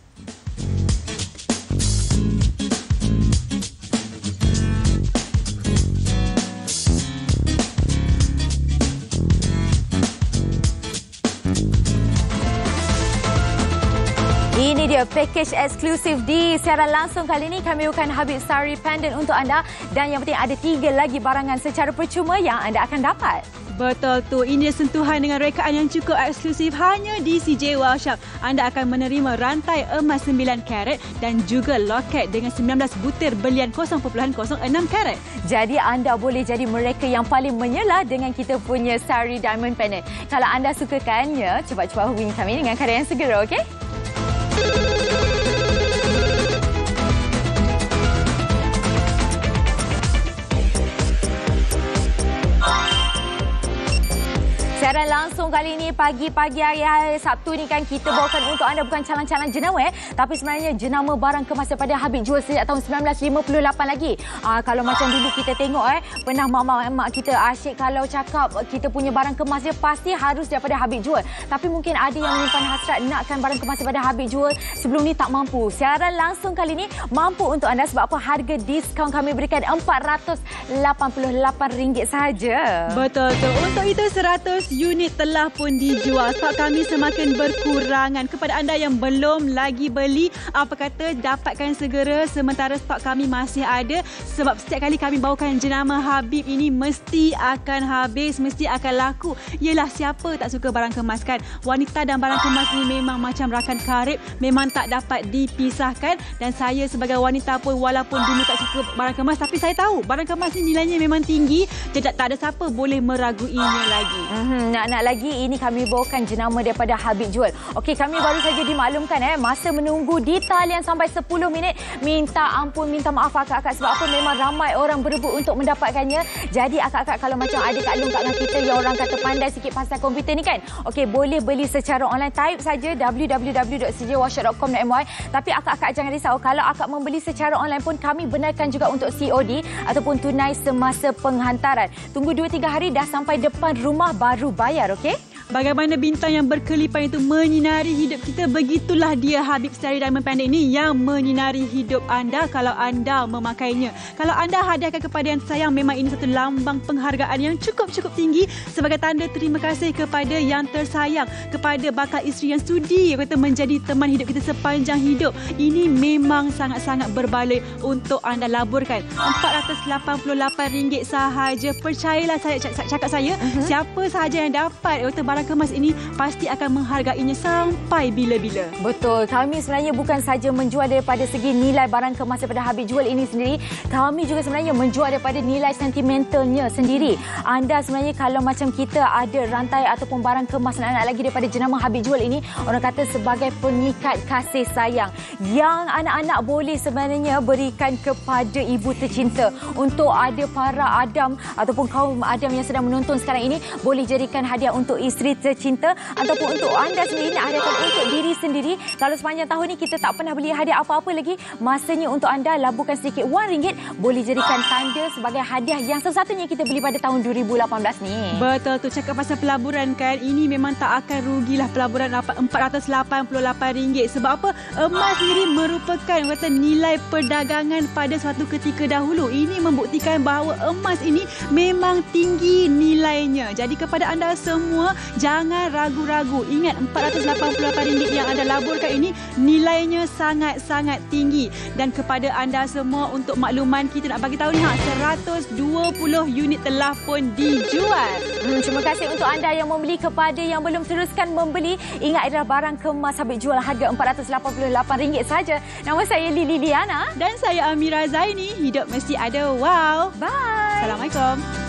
Ini dia package eksklusif di siaran langsung kali ini. Kami akan Habib Sari Pendant untuk anda. Dan yang penting ada tiga lagi barangan secara percuma yang anda akan dapat. Betul tu. Ini sentuhan dengan rekaan yang cukup eksklusif hanya di C J Wow Shop. Anda akan menerima rantai emas sembilan karat dan juga loket dengan sembilan belas butir berlian kosong perpuluhan kosong enam karat. Jadi anda boleh jadi mereka yang paling menyela dengan kita punya Sari Diamond Pendant. Kalau anda sukakannya, cepat-cepat hubungi kami dengan keadaan segera, okey? Siaran langsung kali ini pagi-pagi hari Sabtu ni kan kita bawakan untuk anda bukan calang-calang jenama eh, tapi sebenarnya jenama barang kemas daripada Habib Jewel sejak tahun sembilan belas lima puluh lapan lagi. Ah, kalau macam dulu kita tengok eh, pernah mak-mak kita asyik kalau cakap kita punya barang kemas dia pasti harus daripada Habib Jewel. Tapi mungkin ada yang menyimpan hasrat nakkan barang kemas daripada Habib Jewel sebelum ni tak mampu. Siaran langsung kali ini mampu untuk anda sebab apa harga diskaun kami berikan empat ratus lapan puluh lapan ringgit sahaja. Betul tu. Untuk itu seratus unit telah pun dijual. Stok kami semakin berkurangan. Kepada anda yang belum lagi beli, apa kata dapatkan segera sementara stok kami masih ada. Sebab setiap kali kami bawakan jenama Habib ini mesti akan habis, mesti akan laku. Yelah, siapa tak suka barang kemas kan? Wanita dan barang kemas ini memang macam rakan karib, memang tak dapat dipisahkan. Dan saya sebagai wanita pun walaupun dulu tak suka barang kemas, tapi saya tahu barang kemas ni nilainya memang tinggi. Tidak tak ada siapa boleh meraguinya lagi. Mm-hmm. Nak-nak lagi ini kami bawakan jenama daripada Habib Jewel. Okey, kami baru saja dimaklumkan eh masa menunggu di talian sampai sepuluh minit. Minta ampun, minta maaf akak-akak sebab apa memang ramai orang berebut untuk mendapatkannya. Jadi akak-akak kalau macam ada kat long kat dengan kita yang orang kata pandai sikit pasal komputer ni kan. Okey, boleh beli secara online. Type saja w w w dot c j workshop dot com dot m y. Tapi akak-akak jangan risau kalau akak membeli secara online pun kami benarkan juga untuk C O D ataupun tunai semasa penghantaran. Tunggu dua tiga hari dah sampai depan rumah baru bayar, okey? Bagaimana bintang yang berkelipan itu menyinari hidup kita, begitulah dia Habib Sari Diamond Pendek ini yang menyinari hidup anda kalau anda memakainya. Kalau anda hadiahkan kepada yang sayang, memang ini satu lambang penghargaan yang cukup-cukup tinggi sebagai tanda terima kasih kepada yang tersayang, kepada bakal isteri yang sudi kata menjadi teman hidup kita sepanjang hidup. Ini memang sangat-sangat berbaloi untuk anda laburkan. empat ratus lapan puluh lapan ringgit sahaja. Percayalah saya cakap saya, uh-huh. siapa sahaja yang dapat kata barang kemas ini pasti akan menghargainya sampai bila-bila. Betul. Kami sebenarnya bukan saja menjual daripada segi nilai barang kemas daripada Habib Jewel ini sendiri. Kami juga sebenarnya menjual daripada nilai sentimentalnya sendiri. Anda sebenarnya kalau macam kita ada rantai ataupun barang kemas nak-nak lagi daripada jenama Habib Jewel ini, orang kata sebagai pengikat kasih sayang yang anak-anak boleh sebenarnya berikan kepada ibu tercinta. Untuk ada para Adam ataupun kaum Adam yang sedang menonton sekarang ini, boleh jadikan hadiah untuk isteri tercinta ataupun untuk anda sendiri nak hadiahkan untuk diri sendiri. Kalau sepanjang tahun ni kita tak pernah beli hadiah apa-apa lagi, masanya untuk anda laburkan sedikit wang ringgit, boleh jadikan tanda sebagai hadiah yang satu-satunya kita beli pada tahun dua ribu lapan belas ni. Betul tu, cakap pasal pelaburan kan, ini memang tak akan rugilah pelaburan empat ratus lapan puluh lapan ringgit. Sebab apa? Emas sendiri merupakan kata nilai perdagangan pada suatu ketika dahulu. Ini membuktikan bahawa emas ini memang tinggi nilainya. Jadi kepada anda semua, jangan ragu-ragu. Ingat, empat ratus lapan puluh lapan ringgit yang anda laburkan ini nilainya sangat-sangat tinggi. Dan kepada anda semua, untuk makluman kita nak bagi tahu ni, ha, seratus dua puluh unit telah pun dijual. Hmm, terima kasih untuk anda yang membeli. Kepada yang belum teruskan membeli, ingat adalah barang kemas Habib Jewel harga empat ratus lapan puluh lapan ringgit saja. Nama saya Lily Liana. Dan saya Amira Zaini. Hidup mesti ada wow. Bye. Assalamualaikum.